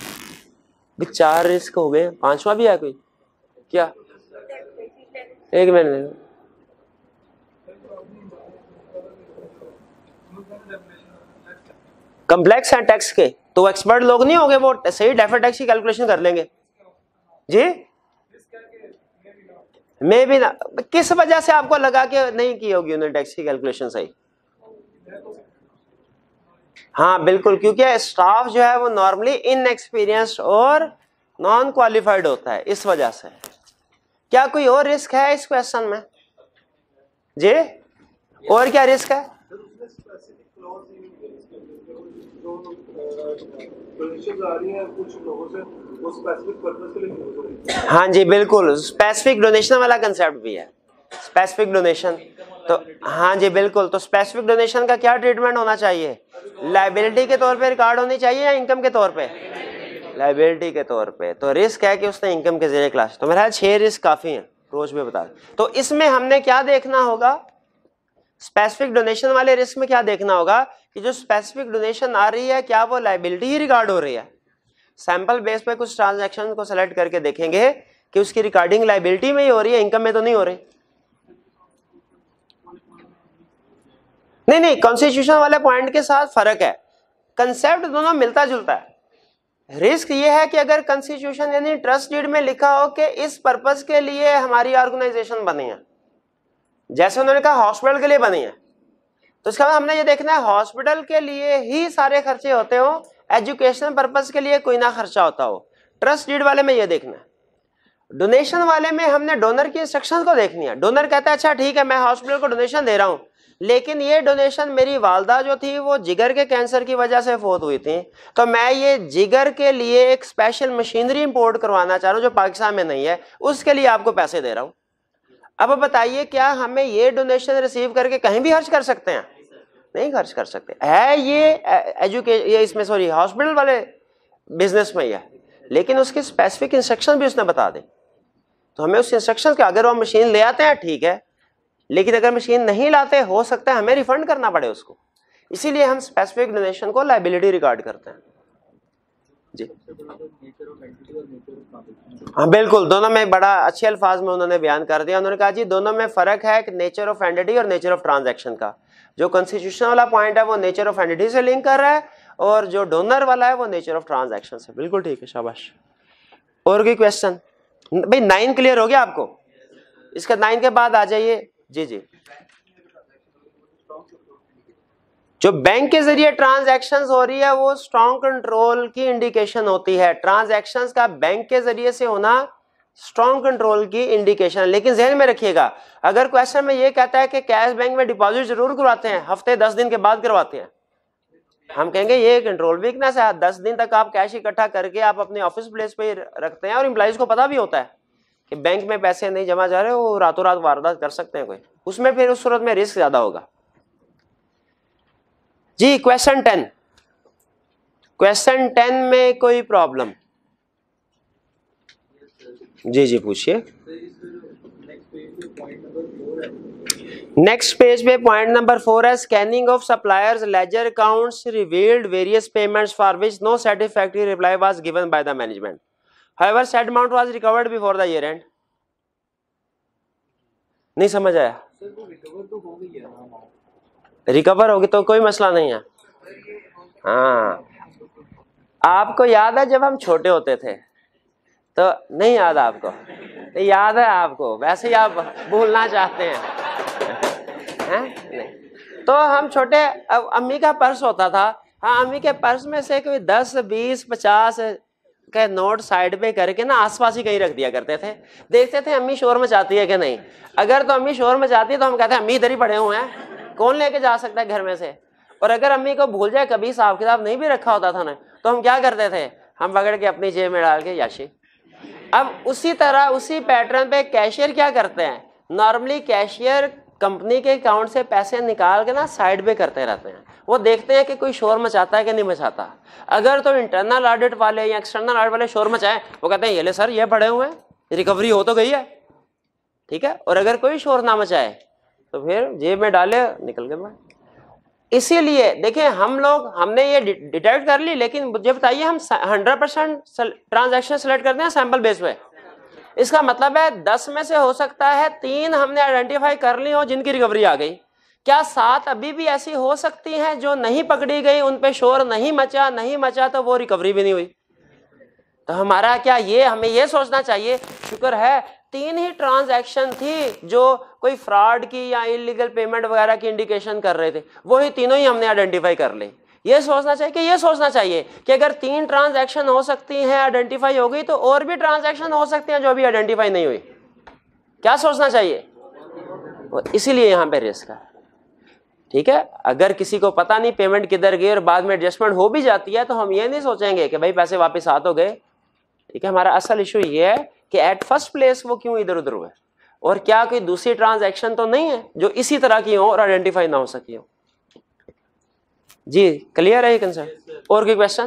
4 रिस्क हो गए, 5वां भी है कोई क्या? एक मिनट, कम्प्लेक्स है टैक्स के, तो एक्सपर्ट लोग नहीं होंगे, वो सही डेफर्ड टैक्स की कैलकुलेशन कर लेंगे। जी मैं भी ना, किस वजह से आपको लगा कि नहीं की होगी उन्होंने टैक्स की कैलकुलेशन सही? हाँ बिल्कुल, क्योंकि स्टाफ जो है वो नॉर्मली इनएक्सपीरियंस्ड और नॉन क्वालिफाइड होता है, इस वजह से। क्या कोई और रिस्क है इस क्वेश्चन में? जी, और क्या रिस्क है? हाँ जी बिल्कुल, स्पेसिफिक डोनेशन वाला कंसेप्ट भी है, स्पेसिफिक डोनेशन। तो हाँ जी बिल्कुल, तो स्पेसिफिक डोनेशन का क्या ट्रीटमेंट होना चाहिए? लायबिलिटी के तौर पे रिकॉर्ड होनी चाहिए या इनकम के तौर पे? लायबिलिटी के तौर पे। तो रिस्क है कि उसने इनकम के जरिए क्लास, तो मेरा 6 रिस्क काफी है, रोज में बता। तो इसमें हमने क्या देखना होगा, स्पेसिफिक डोनेशन वाले रिस्क में क्या देखना होगा कि जो स्पेसिफिक डोनेशन आ रही है क्या वो लायबिलिटी ही रिकॉर्ड हो रही है। सैंपल बेस पे कुछ ट्रांजैक्शन को सेलेक्ट करके देखेंगे कि उसकी रिकॉर्डिंग लायबिलिटी में ही हो रही है, इनकम में तो नहीं हो रही। नहीं, कॉन्स्टिट्यूशन वाले पॉइंट के साथ फर्क है, कंसेप्ट दोनों मिलता जुलता है, रिस्क ये है कि अगर कॉन्स्टिट्यूशन यानी ट्रस्ट डीड में लिखा हो कि इस पर्पस के लिए हमारी ऑर्गेनाइजेशन बनी है, जैसे उन्होंने कहा हॉस्पिटल के लिए बनी है, तो इसका हमने ये देखना है हॉस्पिटल के लिए ही सारे खर्चे होते हो, एजुकेशन पर्पस के लिए कोई ना खर्चा होता हो। ट्रस्ट डीड वाले में ये देखना है। डोनेशन वाले में हमने डोनर की इंस्ट्रक्शन को देखनी है। डोनर कहता है अच्छा ठीक है मैं हॉस्पिटल को डोनेशन दे रहा हूं, लेकिन ये डोनेशन मेरी वालदा जो थी वो जिगर के कैंसर की वजह से फोत हुई थी, तो मैं ये जिगर के लिए एक स्पेशल मशीनरी इंपोर्ट करवाना चाह रहा हूं जो पाकिस्तान में नहीं है, उसके लिए आपको पैसे दे रहा हूं। अब बताइए क्या हमें ये डोनेशन रिसीव करके कहीं भी खर्च कर सकते हैं? नहीं खर्च कर सकते। है ये इसमें सॉरी हॉस्पिटल वाले बिजनेस में ही है, लेकिन उसकी स्पेसिफिक इंस्ट्रक्शन भी उसने बता दी, तो हमें उस इंस्ट्रक्शन के अगर वो मशीन ले आते हैं ठीक है, लेकिन अगर मशीन नहीं लाते हो सकता है हमें रिफंड करना पड़े उसको, इसीलिए हम स्पेसिफिक डोनेशन को लायबिलिटी रिगार्ड करते हैं। जी हाँ बिल्कुल, दोनों में बड़ा अच्छे अल्फाज में उन्होंने बयान कर दिया। उन्होंने कहा जी दोनों में फर्क है कि नेचर ऑफ एंटिटी और नेचर ऑफ ट्रांजैक्शन का। जो कॉन्स्टिट्यूशन वाला पॉइंट है वो नेचर ऑफ एंटिटी से लिंक कर रहा है, और जो डोनर वाला है वो नेचर ऑफ ट्रांजैक्शन से। बिल्कुल ठीक है, शाबाश। और कोई क्वेश्चन? भाई 9 क्लियर हो गया आपको? इसका 9 के बाद आ जाइए। जी जी, जो बैंक के जरिए ट्रांजैक्शंस हो रही है वो स्ट्रॉन्ग कंट्रोल की इंडिकेशन होती है। ट्रांजैक्शंस का बैंक के जरिए से होना स्ट्रॉन्ग कंट्रोल की इंडिकेशन। लेकिन ध्यान में रखिएगा, अगर क्वेश्चन में ये कहता है कि कैश बैंक में डिपॉजिट जरूर करवाते हैं, हफ्ते 10 दिन के बाद करवाते हैं, हम कहेंगे ये कंट्रोल वीकनेस है। 10 दिन तक आप कैश इकट्ठा करके आप अपने ऑफिस प्लेस पे रखते हैं, और एम्प्लॉइज को पता भी होता है कि बैंक में पैसे नहीं जमा जा रहे, वो रातों रात वारदात कर सकते हैं कोई, उसमें फिर उस सूरत में रिस्क ज्यादा होगा। जी क्वेश्चन 10, क्वेश्चन 10 में कोई प्रॉब्लम? जी जी पूछिए। नेक्स्ट पेज पे पॉइंट नंबर 4 है scanning of suppliers ledger accounts revealed various payments for which no satisfactory reply was given by the management, however said amount was recovered before the year end. नहीं समझ आया? Recover होगी तो कोई मसला नहीं है। हाँ, आपको याद है जब हम छोटे होते थे? तो नहीं याद आपको? तो याद है आपको, वैसे ही आप भूलना चाहते हैं? नहीं। तो हम छोटे, अब अम्मी का पर्स होता था, हाँ अम्मी के पर्स में से कोई 10, 20, 50 के नोट साइड पे करके ना आसपास ही कहीं रख दिया करते थे। देखते थे अम्मी शोर मचाती है कि नहीं। अगर तो अम्मी शोर मचाती है तो हम कहते हैं अम्मी इधर ही पड़े हुए हैं, कौन लेके जा सकता है घर में से। और अगर अम्मी को भूल जाए, कभी हिसाब किताब नहीं भी रखा होता था ना, तो हम क्या करते थे, हम पकड़ के अपनी जेब में डाल के याशी। अब उसी तरह उसी पैटर्न पे कैशियर क्या करते हैं, नॉर्मली कैशियर कंपनी के अकाउंट से पैसे निकाल के ना साइड पे करते रहते हैं। वो देखते हैं कि कोई शोर मचाता है कि नहीं मचाता। अगर तो इंटरनल ऑडिट वाले या एक्सटर्नल ऑडिट वाले शोर मचाएं, वो कहते हैं ये ले सर ये पड़े हुए हैं, रिकवरी हो तो गई है, ठीक है। और अगर कोई शोर ना मचाए तो फिर जेब में डाले निकल गए बाहर। इसीलिए देखिए हमने ये डिटेक्ट कर ली, लेकिन मुझे बताइए हम 100% ट्रांजैक्शन सेलेक्ट करते हैं सैंपल बेस पे। इसका मतलब है 10 में से हो सकता है 3 हमने आइडेंटिफाई कर ली हो जिनकी रिकवरी आ गई। क्या 7 अभी भी ऐसी हो सकती हैं जो नहीं पकड़ी गई, उन पे शोर नहीं मचा तो वो रिकवरी भी नहीं हुई। तो हमारा क्या ये, हमें ये सोचना चाहिए शुक्र है 3 ही ट्रांजैक्शन थी जो कोई फ्रॉड की या इलीगल पेमेंट वगैरह की इंडिकेशन कर रहे थे, वही तीनों ही हमने आइडेंटिफाई कर ली। ये सोचना चाहिए कि अगर 3 ट्रांजैक्शन हो सकती हैं आइडेंटिफाई हो गई, तो और भी ट्रांजैक्शन हो सकती हैं जो अभी आइडेंटिफाई नहीं हुई। क्या सोचना चाहिए? इसीलिए यहाँ पे रिस्क है, ठीक है। अगर किसी को पता नहीं पेमेंट किधर गई और बाद में एडजस्टमेंट हो भी जाती है, तो हम ये नहीं सोचेंगे कि भाई पैसे वापस आ तो गए, ठीक है। हमारा असल इशू ये है कि एट फर्स्ट प्लेस वो क्यों इधर उधर हुए, और क्या कोई दूसरी ट्रांजैक्शन तो नहीं है जो इसी तरह की हो और आइडेंटिफाई ना हो सकी हो। जी क्लियर है ये कंसेप्ट? और कोई क्वेश्चन?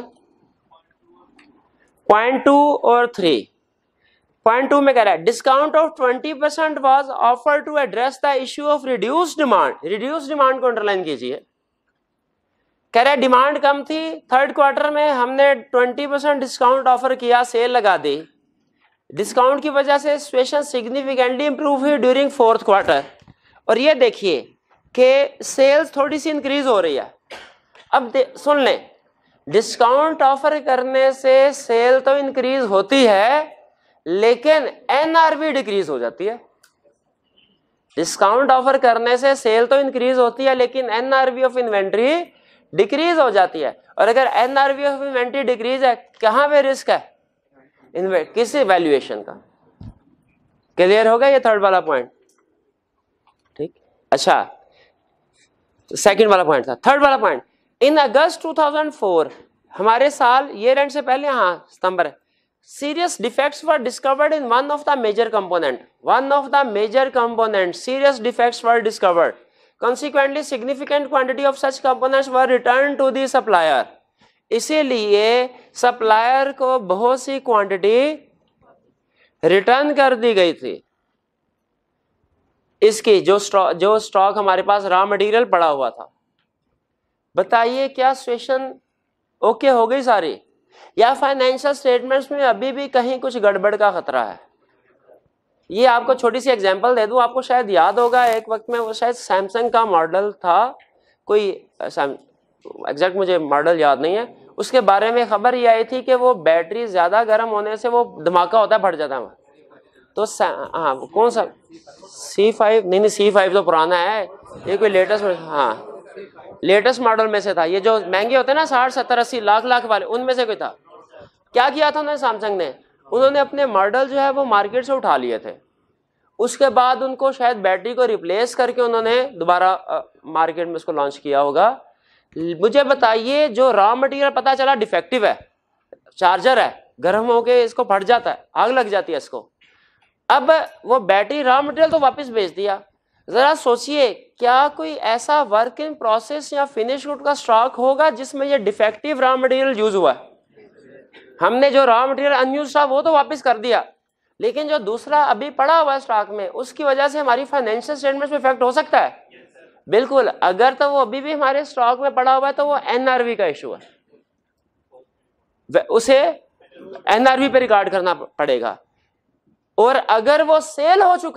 पॉइंट 2 और 3। पॉइंट 2 में कह रहा है discount of 20% was offer to address the issue of reduced demand. Reduced demand को अंडरलाइन कीजिए। कह रहा है डिमांड कम थी, 3rd क्वार्टर में हमने 20% डिस्काउंट ऑफर किया, सेल लगा दी। डिस्काउंट की वजह से सिचुएशन सिग्निफिकेंटली इंप्रूव हुई ड्यूरिंग 4th क्वार्टर। और ये देखिए कि सेल्स थोड़ी सी इंक्रीज हो रही है। अब सुन लें, डिस्काउंट ऑफर करने से सेल तो इंक्रीज होती है लेकिन एनआरवी डिक्रीज हो जाती है। डिस्काउंट ऑफर करने से सेल तो इंक्रीज होती है लेकिन एनआरवी ऑफ इन्वेंट्री डिक्रीज हो जाती है। और अगर एनआरवी ऑफ इन्वेंट्री डिक्रीज है, कहां पे रिस्क है? किसी वैल्यूएशन का। क्लियर हो गया ये थर्ड वाला पॉइंट? ठीक। अच्छा, सेकंड वाला पॉइंट था। थर्ड वाला पॉइंट, इन अगस्त 2004 हमारे साल ईयर एंड से पहले, हाँ सितंबर, serious defects were discovered in one of the major component serious defects were discovered, consequently significant quantity of such components were returned to the supplier। इसीलिए सप्लायर को बहुत सी क्वांटिटी रिटर्न कर दी गई थी। इसकी जो स्टॉक हमारे पास रॉ मटेरियल पड़ा हुआ था। बताइए क्या सिचुएशन ओके हो गई सारी, या फाइनेंशियल स्टेटमेंट्स में अभी भी कहीं कुछ गड़बड़ का खतरा है? ये आपको छोटी सी एग्जांपल दे दूं, आपको शायद याद होगा एक वक्त में वो शायद सैमसंग का मॉडल था, कोई एग्जैक्ट मुझे मॉडल याद नहीं है, उसके बारे में खबर ये आई थी कि वो बैटरी ज्यादा गर्म होने से वो धमाका होता है, फट जाता है। तो हाँ कौन सा C5? नहीं C5 तो पुराना है, ये कोई लेटेस्ट, हाँ लेटेस्ट मॉडल में से था। ये जो महंगे होते हैं ना 60 70 80 लाख वाले, उनमें से कोई था। क्या किया था उन्होंने सैमसंग ने? उन्होंने अपने मॉडल जो है वो मार्केट से उठा लिए थे। उसके बाद उनको शायद बैटरी को रिप्लेस करके उन्होंने दोबारा मार्केट में उसको लॉन्च किया होगा। मुझे बताइए, जो रॉ मटेरियल पता चला डिफेक्टिव है, चार्जर है, गर्म होके इसको फट जाता है, आग लग जाती है इसको, अब वो बैटरी रॉ मटेरियल तो वापस भेज दिया। जरा सोचिए, क्या कोई ऐसा वर्क इन प्रोसेस या फिनिश गुड का स्टॉक होगा जिसमें ये डिफेक्टिव रॉ मटेरियल यूज हुआ है? हमने जो रॉ मटेरियल अनयूज्ड था वो तो वापस कर दिया, लेकिन जो दूसरा अभी पड़ा हुआ है स्टॉक में, उसकी वजह से हमारी फाइनेंशियल स्टेटमेंट में इफेक्ट हो सकता है। बिल्कुल, अगर तो वो अभी भी हमारे स्टॉक में पड़ा हुआ है तो वो एनआरवी का इशू है, उसे एनआरवी पे रिकॉर्ड करना पड़ेगा। और अगर वो सेल हो चुका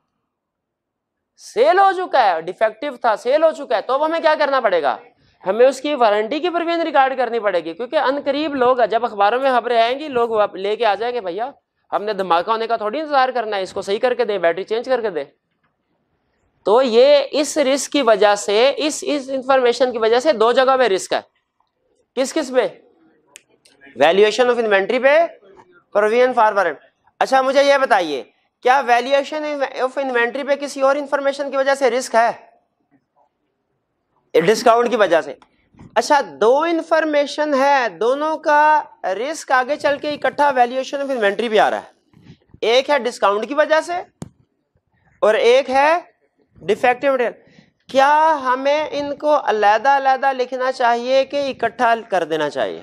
है, डिफेक्टिव था, सेल हो चुका है, तो अब हमें क्या करना पड़ेगा? हमें उसकी वारंटी की प्रोविजन रिकॉर्ड करनी पड़ेगी, क्योंकि अनकरीब लोग, जब अखबारों में खबरें आएंगी, लोग लेके आ जाएंगे, भैया हमने धमाका होने का थोड़ी इंतजार करना है, इसको सही करके दे, बैटरी चेंज करके दे। तो ये इस रिस्क की वजह से, इस इंफॉर्मेशन की वजह से दो जगह पे रिस्क है। किस किस पे? वैल्यूएशन ऑफ इन्वेंट्री पे, प्रोविजन फॉर वारंट। अच्छा मुझे ये बताइए, क्या वैल्यूएशन ऑफ इन्वेंट्री पे किसी और इंफॉर्मेशन की वजह से रिस्क है? डिस्काउंट की वजह से। अच्छा, दो इंफॉर्मेशन है, दोनों का रिस्क आगे चल के इकट्ठा वैल्यूएशन ऑफ इन्वेंट्री भी आ रहा है। एक है डिस्काउंट की वजह से और एक है डिफेक्टिव मटेरियल। क्या हमें इनको अलग अलग लिखना चाहिए कि इकट्ठा कर देना चाहिए?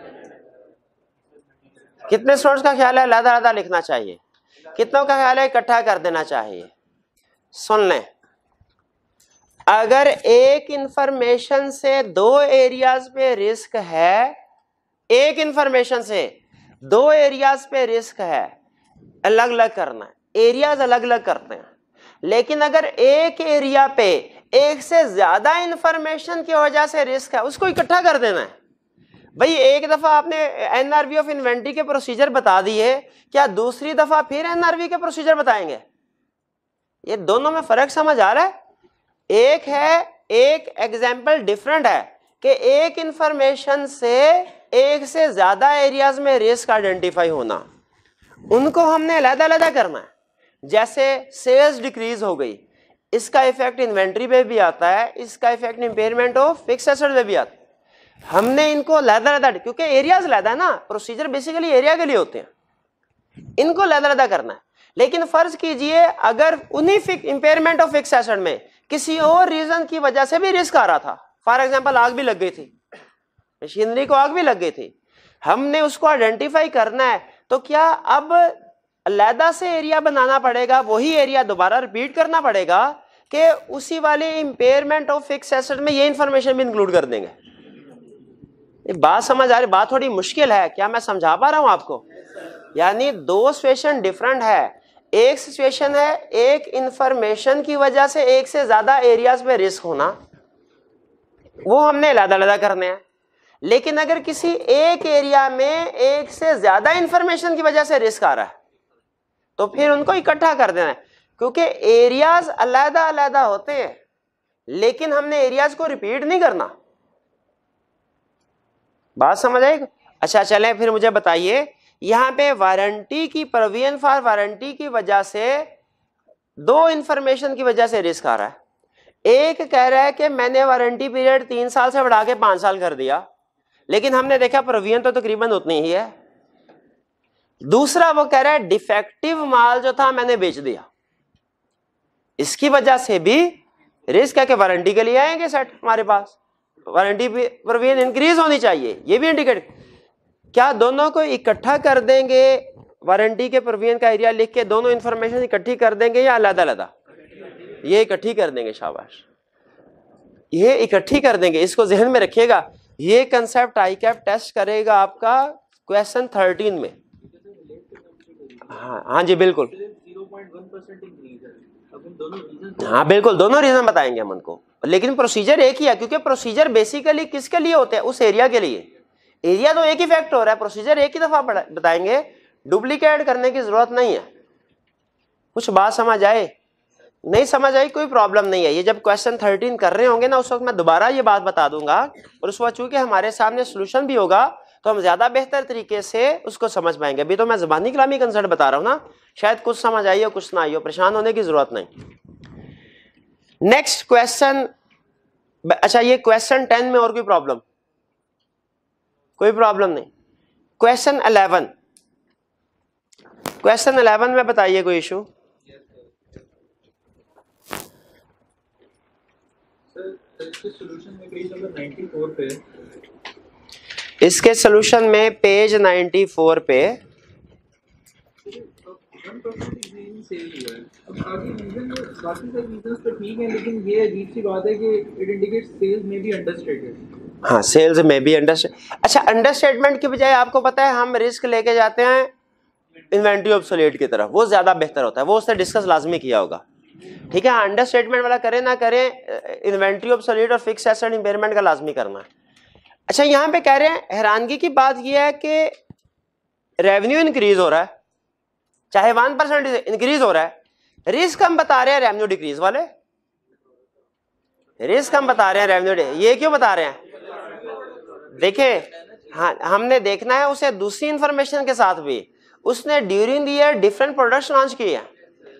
कितने स्टूडेंट्स का ख्याल है अलग अलग लिखना चाहिए? कितनों का ख्याल है इकट्ठा कर देना चाहिए? सुन लें, अगर एक इंफॉर्मेशन से दो एरियाज पे रिस्क है, एक इंफॉर्मेशन से दो एरियाज पे रिस्क है, अलग अलग करना है, एरियाज अलग अलग करते हैं। लेकिन अगर एक एरिया पे एक से ज्यादा इंफॉर्मेशन की वजह से रिस्क है, उसको इकट्ठा कर देना है। भाई एक दफा आपने एनआरवी ऑफ इन्वेंट्री के प्रोसीजर बता दिए, क्या दूसरी दफा फिर एनआरवी के प्रोसीजर बताएंगे? ये दोनों में फर्क समझ आ रहा है? एक है, एक एग्जाम्पल डिफरेंट है कि एक इंफॉर्मेशन से एक से ज्यादा एरियाज में रिस्क आइडेंटिफाई होना, उनको हमने अलग अलग करना है। जैसे सेल्स डिक्रीज हो गई, इसका इफेक्ट इन्वेंट्री पे भी आता है, इसका effect impairment of fixed asset पे भी आता है। हमने इनको अलग, क्योंकि एरियाज अलग है ना, प्रोसीजर बेसिकली एरिया के लिए होते हैं, इनको अलग करना है। लेकिन फर्ज कीजिए अगर उन्हीं इंपेयरमेंट ऑफ फिक्स्ड एसेट में किसी और रीजन की वजह से भी रिस्क आ रहा था, फॉर एग्जांपल आग भी लग गई थी, मशीनरी को आग भी लग गई थी, हमने उसको आइडेंटिफाई करना है, तो क्या अब अलग से एरिया बनाना पड़ेगा, वही एरिया दोबारा रिपीट करना पड़ेगा कि उसी वाले इंपेयरमेंट ऑफ फिक्स्ड एसेट में ये इंफॉर्मेशन भी इंक्लूड कर देंगे? ये बात समझ आ रही? बात थोड़ी मुश्किल है, क्या मैं समझा पा रहा हूं आपको? यानी दो सिचुएशन डिफरेंट है। एक सिचुएशन है एक इंफॉर्मेशन की वजह से एक से ज्यादा एरियाज में रिस्क होना, वो हमने अलग अलग करने हैं। लेकिन अगर किसी एक एरिया में एक से ज्यादा इंफॉर्मेशन की वजह से रिस्क आ रहा है तो फिर उनको इकट्ठा कर देना है, क्योंकि एरियाज अलग अलग होते हैं लेकिन हमने एरियाज को रिपीट नहीं करना। बात समझ आएगी? अच्छा चलें फिर मुझे बताइए, यहां पे वारंटी की प्रोविजन फॉर वारंटी की वजह से दो इंफॉर्मेशन की वजह से रिस्क आ रहा है। एक कह रहा है कि मैंने वारंटी पीरियड 3 साल से बढ़ा के 5 साल कर दिया, लेकिन हमने देखा प्रोविजन तो तकरीबन उतनी ही है। दूसरा वो कह रहा है डिफेक्टिव माल जो था मैंने बेच दिया, इसकी वजह से भी रिस्क है कि वारंटी के लिए आएंगे सेट हमारे पास, वारंटी प्रोविजन इंक्रीज होनी चाहिए, ये भी इंडिकेट। क्या दोनों को इकट्ठा कर देंगे, वारंटी के प्रोविजन का एरिया लिख के दोनों इंफॉर्मेशन इकट्ठी कर देंगे या अलग अलग? ये इकट्ठी कर देंगे, शाबाश, ये इकट्ठी कर देंगे, इसको जहन में रखिएगा। ये कंसेप्ट आईकैप टेस्ट करेगा आपका क्वेश्चन 13 में। हाँ जी बिल्कुल, 0.1% इंक्रीज है। हाँ बिल्कुल, दोनों रीजन बताएंगे हम उनको, लेकिन प्रोसीजर एक ही है, क्योंकि प्रोसीजर बेसिकली किसके लिए होते हैं? उस एरिया के लिए। एरिया तो एक ही फैक्ट हो रहा है, प्रोसीजर एक ही दफा बताएंगे, डुप्लीकेट करने की जरूरत नहीं है। कुछ बात समझ आए? नहीं समझ आई कोई प्रॉब्लम नहीं है। ये जब क्वेश्चन 13 कर रहे होंगे ना, उस वक्त मैं दोबारा ये बात बता दूंगा, और उस वक्त चूंकि हमारे सामने सोल्यूशन भी होगा तो हम ज्यादा बेहतर तरीके से उसको समझ पाएंगे। अभी तो मैं ज़बानी कलामी कंसेप्ट बता रहा हूँ ना, शायद कुछ समझ आई हो कुछ ना आई हो, परेशान होने की जरूरत नहीं। नेक्स्ट क्वेश्चन, अच्छा ये क्वेश्चन 10 में और कोई प्रॉब्लम? कोई प्रॉब्लम नहीं। क्वेश्चन 11, क्वेश्चन 11 में बताइए कोई इशू? इसके सोल्यूशन में पेज 94 पे हाँ सेल्स में भी अंडरस्टेट। अच्छा अंडरस्टेटमेंट की बजाय आपको पता है हम रिस्क लेके जाते हैं इन्वेंट्री ऑब्सोलेट की तरफ, वो ज्यादा बेहतर होता है, वो उससे डिस्कस लाजमी किया होगा। ठीक है, अंडरस्टेटमेंट वाला करें ना करें, इन्वेंट्री ऑब्सोलेट और फिक्स एसेट इंपेयरमेंट का लाजमी करना है। अच्छा यहाँ पे कह रहे हैं हैरानगी की बात यह है कि रेवेन्यू इंक्रीज हो रहा है, चाहे 1% इंक्रीज हो रहा है, रिस्क हम बता रहे हैं रेवेन्यू डिक्रीज वाले, रिस्क हम बता रहे हैं रेवेन्यू, ये क्यों बता रहे हैं? देखें हाँ, हमने देखना है उसे दूसरी इंफॉर्मेशन के साथ भी, उसने during the year different products launch किए हैं।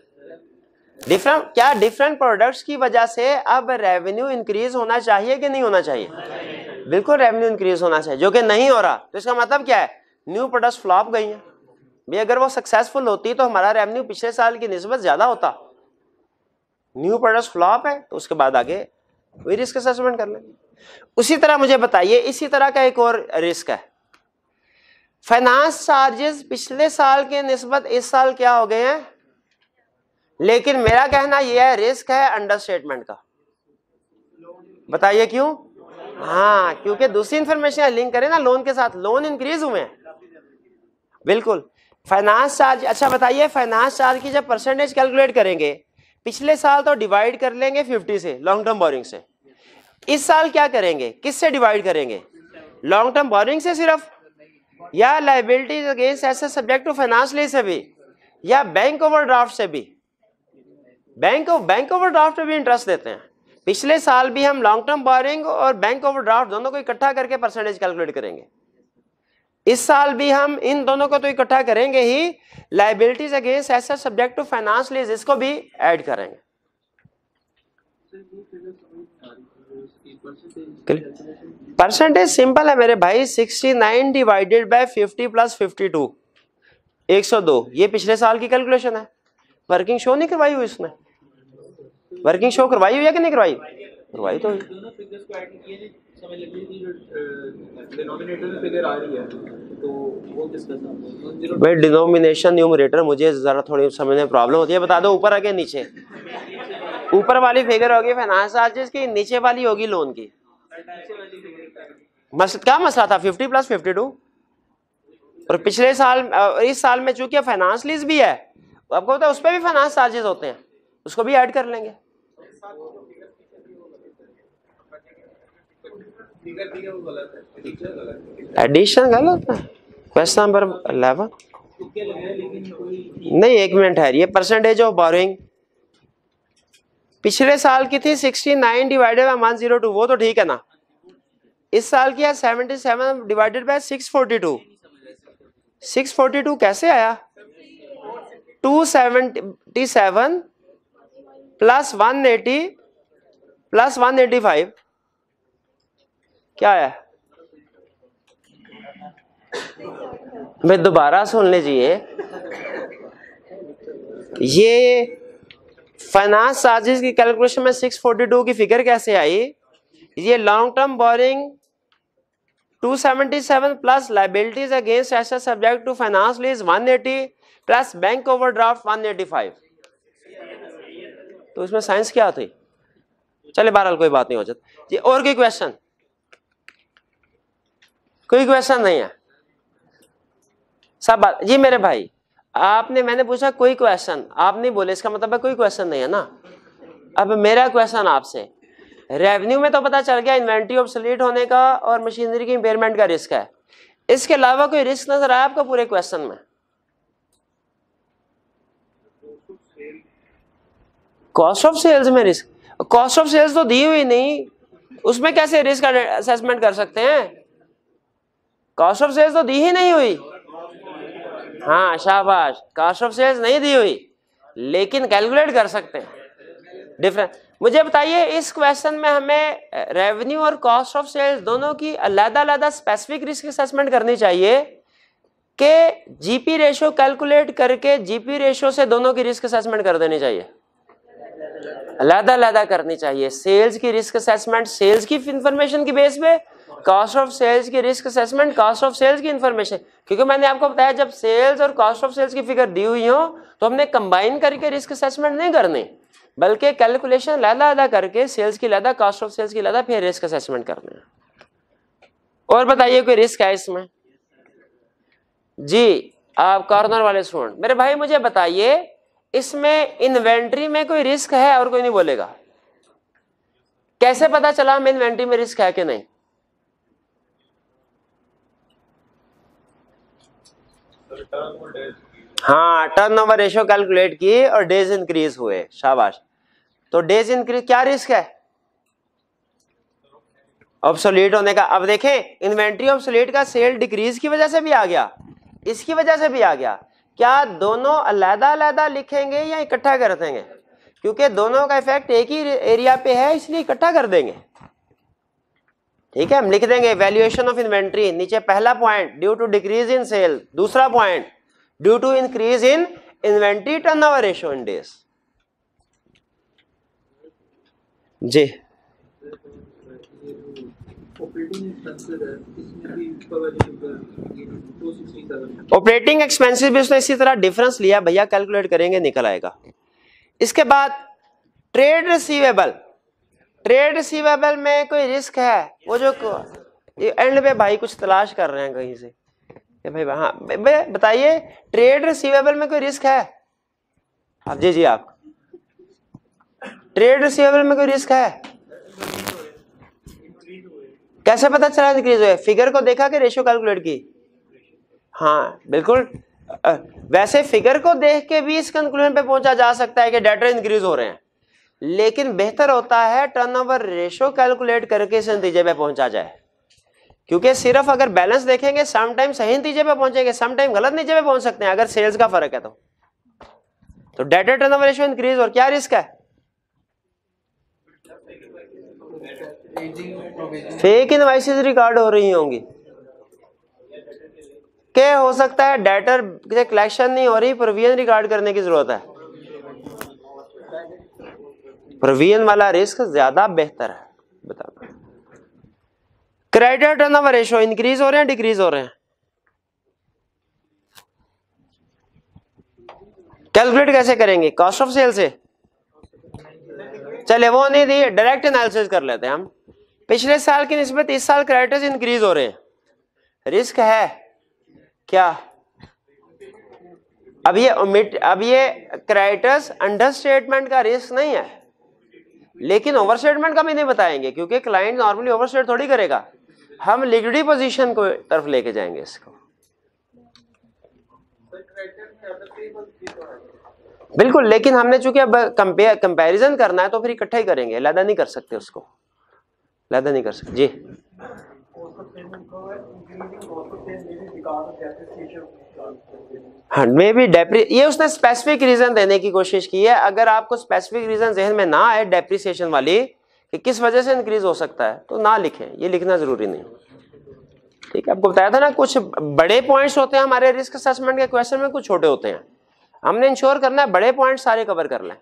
डिफरेंट प्रोडक्ट्स की वजह से अब रेवेन्यू इंक्रीज होना चाहिए कि नहीं होना चाहिए? बिल्कुल रेवेन्यू इंक्रीज होना चाहिए, जो कि नहीं हो रहा। तो इसका मतलब क्या है? न्यू प्रोडक्ट्स फ्लॉप गई हैं भाई, अगर वो सक्सेसफुल होती तो हमारा रेवेन्यू पिछले साल की निस्बत ज्यादा होता। न्यू प्रोडक्ट्स फ्लॉप है तो उसके बाद आगे वही रिस्क असेसमेंट कर लेंगे। उसी तरह मुझे बताइए, इसी तरह का एक और रिस्क है, फाइनेंस चार्जेस पिछले साल के निस्बत इस साल क्या हो गए हैं, लेकिन मेरा कहना यह है रिस्क है अंडरस्टेटमेंट का। बताइए क्यों? हाँ क्योंकि दूसरी इंफॉर्मेशन लिंक करें ना लोन के साथ, लोन इंक्रीज हुए हैं बिल्कुल। फाइनेंस चार्ज, अच्छा बताइए फाइनेंस चार्ज की जब परसेंटेज कैलकुलेट करेंगे, पिछले साल तो डिवाइड कर लेंगे 50 से, लॉन्ग टर्म बोरिंग से। इस साल क्या करेंगे, किससे डिवाइड करेंगे? लॉन्ग टर्म बोरिंग से सिर्फ, या liabilities against asset subject to finance lease से भी, या बैंक ओवरड्राफ्ट से भी? बैंक ओवरड्राफ्ट पे भी इंटरेस्ट देते हैं। पिछले साल भी हम लॉन्ग टर्म बोरिंग और बैंक ओवरड्राफ्ट दोनों को इकट्ठा करके परसेंटेज कैलकुलेट करेंगे। इस साल भी हम इन दोनों को तो इकट्ठा करेंगे ही, liabilities against asset subject to finance lease इसको भी ऐड करेंगे। परसेंटेज सिंपल है मेरे भाई, 69 डिवाइडेड बाय 50 प्लस 52, 102। ये पिछले साल की कैलकुलेशन है। वर्किंग शो नहीं करवाई हुई इसने? वर्किंग शो करवाई हुई है कि नहीं करवाई? करवाई तो भाई डिनोमिनेशन न्यूमरेटर मुझे जरा थोड़ी समझने में प्रॉब्लम होती है, बता दो ऊपर आगे नीचे। ऊपर वाली फिगर होगी फाइनेंस चार्जेस की, नीचे वाली होगी लोन की। क्या मसला था? 50 प्लस 52, और पिछले साल इस साल में चूंकि फाइनेंस लीज भी है, आपको पता है उस पर भी फाइनेंस चार्जेस होते हैं, उसको भी ऐड कर लेंगे। एडिशन गलत है, क्वेश्चन नंबर 11 नहीं, एक मिनट है, ये परसेंटेज ऑफ बोरोइंग पिछले साल की थी 69 डिवाइडेड बाय 102, वो तो ठीक है ना। इस साल की है 77 डिवाइडेड बाय 642। 642 कैसे आया? 277 प्लस 180 प्लस 185 क्या आया भाई? दोबारा सुन लीजिए, ये फाइनेंस चार्जेस की कैलकुलेशन में 642 की फिगर कैसे आई? ये long term borrowing 277 plus liabilities against asset subject to finance lease 180 plus bank overdraft 185। तो इसमें साइंस क्या थी? चले बहरहाल कोई बात नहीं हो जाती जी। और कोई क्वेश्चन? कोई क्वेश्चन नहीं है सब बात जी। मेरे भाई आपने, मैंने पूछा कोई क्वेश्चन, आप नहीं बोले, इसका मतलब है कोई क्वेश्चन नहीं है ना। अब मेरा क्वेश्चन आपसे, रेवेन्यू में तो पता चल गया इन्वेंट्री ऑब्सोलीट होने का और मशीनरी की इंपेयरमेंट का रिस्क है, इसके अलावा कोई रिस्क नजर आया आपको पूरे क्वेश्चन में? कॉस्ट ऑफ सेल्स में रिस्क? कॉस्ट ऑफ सेल्स तो दी हुई नहीं, उसमें कैसे रिस्क असेसमेंट कर सकते हैं? कॉस्ट ऑफ सेल्स तो दी ही नहीं हुई। हाँ शाबाश, कॉस्ट ऑफ सेल्स नहीं दी हुई, लेकिन कैलकुलेट कर सकते हैं डिफरेंस। मुझे बताइए इस क्वेश्चन में हमें रेवेन्यू और कॉस्ट ऑफ सेल्स दोनों की अलग-अलग स्पेसिफिक रिस्क असेसमेंट करनी चाहिए कि जीपी रेशो कैलकुलेट करके जीपी रेशो से दोनों की रिस्क असेसमेंट कर देनी चाहिए, अलग-अलग करनी चाहिए। सेल्स की रिस्क असेसमेंट सेल्स की इंफॉर्मेशन की बेस पे, कॉस्ट ऑफ सेल्स की risk assessment cost of sales की इंफॉर्मेशन। क्योंकि मैंने आपको बताया जब सेल्स और कॉस्ट ऑफ सेल्स की फिगर दी हुई हो तो हमने कंबाइन करके रिस्क असेसमेंट नहीं करनी, बल्कि कैलकुलेशन अलग-अलग करके सेल्स की अलग, कॉस्ट ऑफ सेल्स की अलग, फिर रिस्क असेसमेंट करना है। और बताइए कोई रिस्क है इसमें? जी आप कॉर्नर वाले स्टूडेंट, मेरे भाई मुझे बताइए इसमें इन्वेंट्री में कोई रिस्क है? और कोई नहीं बोलेगा। कैसे पता चला हमें इन्वेंट्री में रिस्क है कि नहीं? हाँ, टर्नओवर रेशियो कैलकुलेट की और डेज इंक्रीज हुए, शाबाश। तो डेज इंक्रीज क्या रिस्क है? ऑब्सोलीट होने का। अब देखें इन्वेंट्री ऑब्सोलीट का सेल डिक्रीज की वजह से भी आ गया, इसकी वजह से भी आ गया। क्या दोनों अलग-अलग लिखेंगे या इकट्ठा कर देंगे? क्योंकि दोनों का इफेक्ट एक ही एरिया पे है, इसलिए इकट्ठा कर देंगे। ठीक है, हम लिख देंगे वैल्यूएशन ऑफ इन्वेंट्री, नीचे पहला पॉइंट due to decrease in sale, दूसरा पॉइंट due to increase in inventory turnover ratio in days. जी ऑपरेटिंग एक्सपेंसेस भी उसने इसी तरह डिफरेंस लिया, भैया कैलकुलेट करेंगे निकल आएगा। इसके बाद ट्रेड रिसीवेबल, ट्रेड रिसीवेबल में कोई रिस्क है? वो जो एंड पे भाई कुछ तलाश कर रहे हैं कहीं से, भाई हाँ बताइए ट्रेड रिसीवेबल में कोई रिस्क है? आप जी आप ट्रेड रिसीवेबल में कोई रिस्क है? कैसे पता चला इंक्रीज हुए? फिगर को देखा कि रेशियो कैलकुलेट की? हाँ बिल्कुल, वैसे फिगर को देख के भी इस कंक्लूजन पे पहुंचा जा सकता है कि डेटा इंक्रीज हो रहे हैं, लेकिन बेहतर होता है टर्नओवर रेशियो कैलकुलेट करके इस नतीजे पे पहुंचा जाए। क्योंकि सिर्फ अगर बैलेंस देखेंगे सम टाइम सही नतीजे पे पहुंचेंगे, सम टाइम गलत नतीजे पे पहुंच सकते हैं अगर सेल्स का फर्क है तो डेटा टर्नओवर रेशियो इंक्रीज। और क्या रिस्क है? फेक इनवॉइसेस रिकॉर्ड हो रही होंगी, क्या हो सकता है डेटर से कलेक्शन नहीं हो रही, प्रोविजन रिकॉर्ड करने की जरूरत है। प्रोविजन वाला रिस्क ज्यादा बेहतर है। बताओ क्रेडिट टर्नओवर रेशियो इंक्रीज हो रहे हैं डिक्रीज हो रहे हैं? कैलकुलेट कैसे करेंगे? कॉस्ट ऑफ सेल से? चले वो नहीं दी, डायरेक्ट एनालिसिस कर लेते हैं हम। पिछले साल की निस्बत इस साल क्रेडिटर्स इंक्रीज हो रहे हैं, रिस्क है क्या? अब ये क्रेडिटर्स अंडर स्टेटमेंट का रिस्क नहीं है, लेकिन ओवरस्टेटमेंट कभी नहीं बताएंगे, क्योंकि क्लाइंट नॉर्मली ओवरस्टेट थोड़ी करेगा, हम लिक्विडिटी पोजीशन को तरफ लेके जाएंगे इसको। बिल्कुल, लेकिन हमने चूंकि अब कंपैरिजन करना है तो फिर इकट्ठा ही करेंगे, अलग नहीं कर सकते उसको, अलग नहीं कर सकते जी। हाँ, मे बी ये उसने स्पेसिफिक रीजन देने की कोशिश की है। अगर आपको स्पेसिफिक रीजन जहन में ना आए डेप्रिसिएशन वाली कि किस वजह से इंक्रीज हो सकता है, तो ना लिखें, ये लिखना जरूरी नहीं। ठीक है, आपको बताया था ना, कुछ बड़े पॉइंट्स होते हैं हमारे रिस्क असेसमेंट के क्वेश्चन में, कुछ छोटे होते हैं। हमने इंश्योर करना है बड़े पॉइंट सारे कवर कर लें।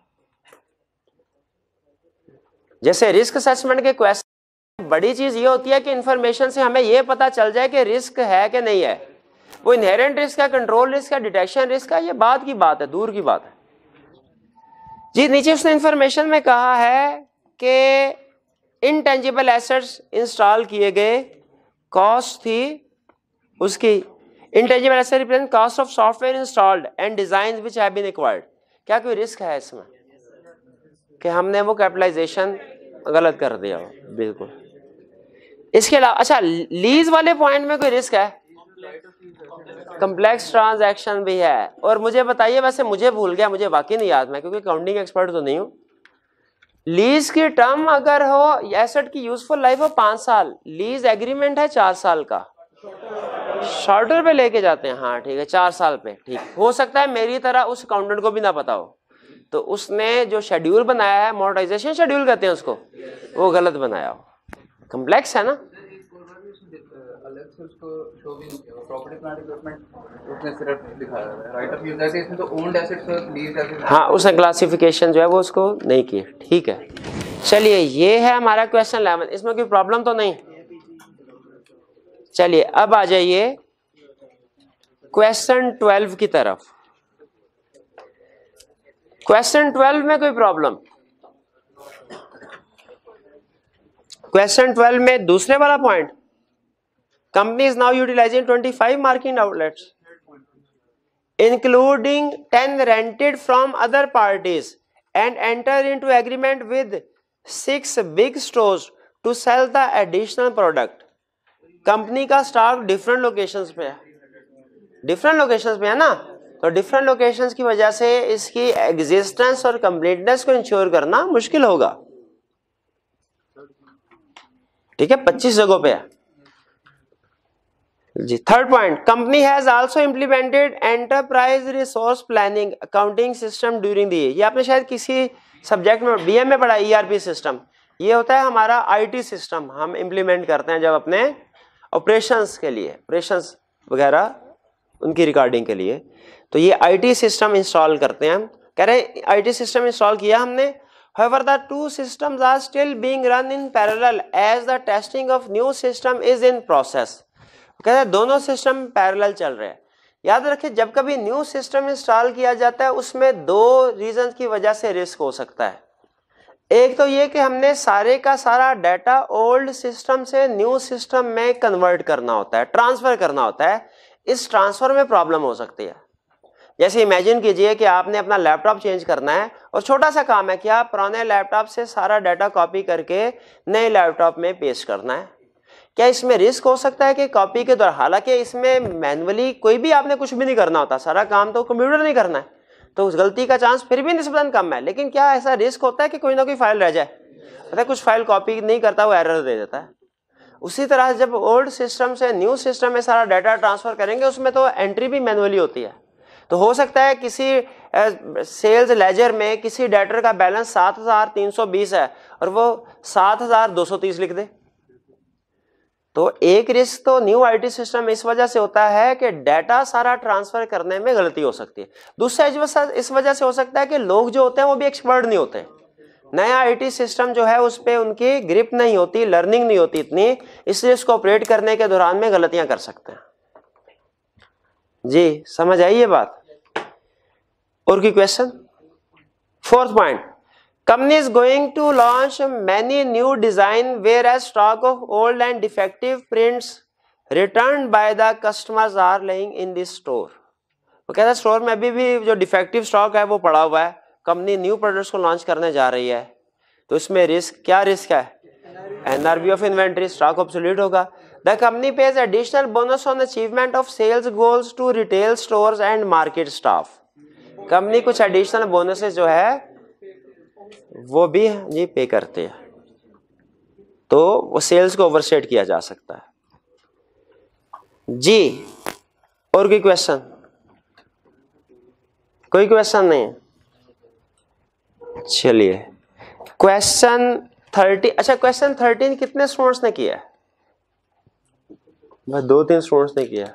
जैसे रिस्क असेसमेंट के क्वेश्चन, बड़ी चीज ये होती है कि इंफॉर्मेशन से हमें ये पता चल जाए कि रिस्क है कि नहीं है, वो इनहेरेंट रिस्क है, कंट्रोल रिस्क है, डिटेक्शन रिस्क है, ये बात की बात है, दूर की बात है जी। नीचे उसने इंफॉर्मेशन में कहा है कि इनटेंजिबल एसेट्स इंस्टॉल किए गए, कॉस्ट थी उसकी, intangible asset represent cost of software installed and design which have been acquired. क्या कोई रिस्क है इसमें कि हमने वो कैपिटलाइजेशन गलत कर दिया हो? बिल्कुल। इसके अलावा अच्छा, लीज वाले पॉइंट में कोई रिस्क है? कम्प्लेक्स ट्रांजैक्शन भी है। और मुझे बताइए, वैसे मुझे भूल गया, मुझे वाकई नहीं याद, मैं क्योंकि अकाउंटिंग एक्सपर्ट तो नहीं हूं, लीज की टर्म अगर हो, एसेट की यूजफुल लाइफ हो 5 साल, लीज एग्रीमेंट है 4 साल का, शॉर्टर पे लेके जाते हैं, हाँ ठीक है 4 साल पे, ठीक हो सकता है मेरी तरह उस अकाउंटेंट को भी ना पता हो, तो उसने जो शेड्यूल बनाया है, मोनेटाइजेशन शेड्यूल कहते हैं उसको, वो गलत बनाया हो। कम्प्लेक्स है ना। अलग से उसको शो भी नहीं किया, प्रॉपर्टी प्लांट इक्विपमेंट उसने सिर्फ दिखाया है, राइट ऑफ यूज है, इसमें तो ओन्ड एसेट्स और लीज एसेट्स, हाँ उसने क्लासिफिकेशन जो है वो उसको नहीं की, ठीक है। चलिए ये है हमारा क्वेश्चन 11, इसमें कोई प्रॉब्लम तो नहीं। चलिए अब आ जाइए क्वेश्चन 12 की तरफ। क्वेश्चन 12 में कोई प्रॉब्लम? क्वेश्चन 12 में दूसरे वाला point, company is now utilising 25 marketing outlets including 10 rented from other parties and enter into agreement with 6 big stores to sell the additional product. Company का स्टॉक डिफरेंट लोकेशंस पे है, different locations पे है ना, तो डिफरेंट लोकेशंस की वजह से इसकी एग्जिस्टेंस और कंप्लीटनेस को इंश्योर करना मुश्किल होगा। ठीक है, 25 जगहों पे है जी। Third point, company has also implemented enterprise resource planning accounting system during the year. ये आपने शायद किसी सब्जेक्ट में बीएम में पढ़ा, ईआरपी सिस्टम। ये होता है हमारा आईटी सिस्टम, हम इंप्लीमेंट करते हैं जब अपने ऑपरेशंस के लिए, ऑपरेशंस वगैरह उनकी रिकॉर्डिंग के लिए, तो ये आईटी सिस्टम इंस्टॉल करते हैं हम। कह रहे हैं आईटी सिस्टम इंस्टॉल किया हमने, however the two systems are still being run in parallel as the testing of new system is in process। कहते हैं दोनों सिस्टम पैरेलल चल रहे हैं। याद रखें जब कभी न्यू सिस्टम इंस्टॉल किया जाता है उसमें 2 रीजन की वजह से रिस्क हो सकता है। एक तो ये कि हमने सारे का सारा डाटा ओल्ड सिस्टम से न्यू सिस्टम में कन्वर्ट करना होता है, ट्रांसफर करना होता है, इस ट्रांसफर में प्रॉब्लम हो सकती है। जैसे इमेजिन कीजिए कि आपने अपना लैपटॉप चेंज करना है और छोटा सा काम है कि आप पुराने लैपटॉप से सारा डाटा कॉपी करके नए लैपटॉप में पेस्ट करना है। क्या इसमें रिस्क हो सकता है कि कॉपी के दौरान, हालांकि इसमें मैनुअली कोई भी आपने कुछ भी नहीं करना होता, सारा काम तो कंप्यूटर नहीं करना है, तो उस गलती का चांस फिर भी निस्बतन कम है, लेकिन क्या ऐसा रिस्क होता है कि कोई ना कोई फाइल रह जाए, पता है कुछ फाइल कॉपी नहीं करता, वो एरर दे देता है। उसी तरह जब ओल्ड सिस्टम से न्यू सिस्टम में सारा डाटा ट्रांसफर करेंगे उसमें तो एंट्री भी मैनुअली होती है, तो हो सकता है किसी सेल्स लेजर में किसी डेटर का बैलेंस 7320 है और वो 7230 लिख दे। तो एक रिस्क तो न्यू आईटी सिस्टम इस वजह से होता है कि डाटा सारा ट्रांसफर करने में गलती हो सकती है। दूसरा इस वजह से हो सकता है कि लोग जो होते हैं वो भी एक्सपर्ट नहीं होते, नया आईटी सिस्टम जो है उस पर उनकी ग्रिप नहीं होती, लर्निंग नहीं होती इतनी, इसलिए इसको ऑपरेट करने के दौरान में गलतियां कर सकते हैं जी। समझ आई ये बात? और कोई question? Fourth point, company is going to launch many new design whereas stock of old and defective prints return by the customers are laying in this store. वो कहता है स्टोर में अभी भी जो डिफेक्टिव स्टॉक है वो पड़ा हुआ है, कंपनी न्यू प्रोडक्ट्स को लॉन्च करने जा रही है, तो इसमें रिस्क, क्या रिस्क है? NRV of inventory, stock obsolete होगा। The company pays additional bonus on achievement of sales goals to retail stores and market staff. Company कुछ एडिशनल बोनसेस जो है वो भी जी पे करते हैं, तो वो सेल्स को ओवरस्टेट किया जा सकता है जी। और कोई क्वेश्चन? कोई क्वेश्चन नहीं? चलिए क्वेश्चन 30। अच्छा, क्वेश्चन 13 कितने स्टूडेंट्स ने किया है? बस 2-3 स्टूडेंट्स ने किया।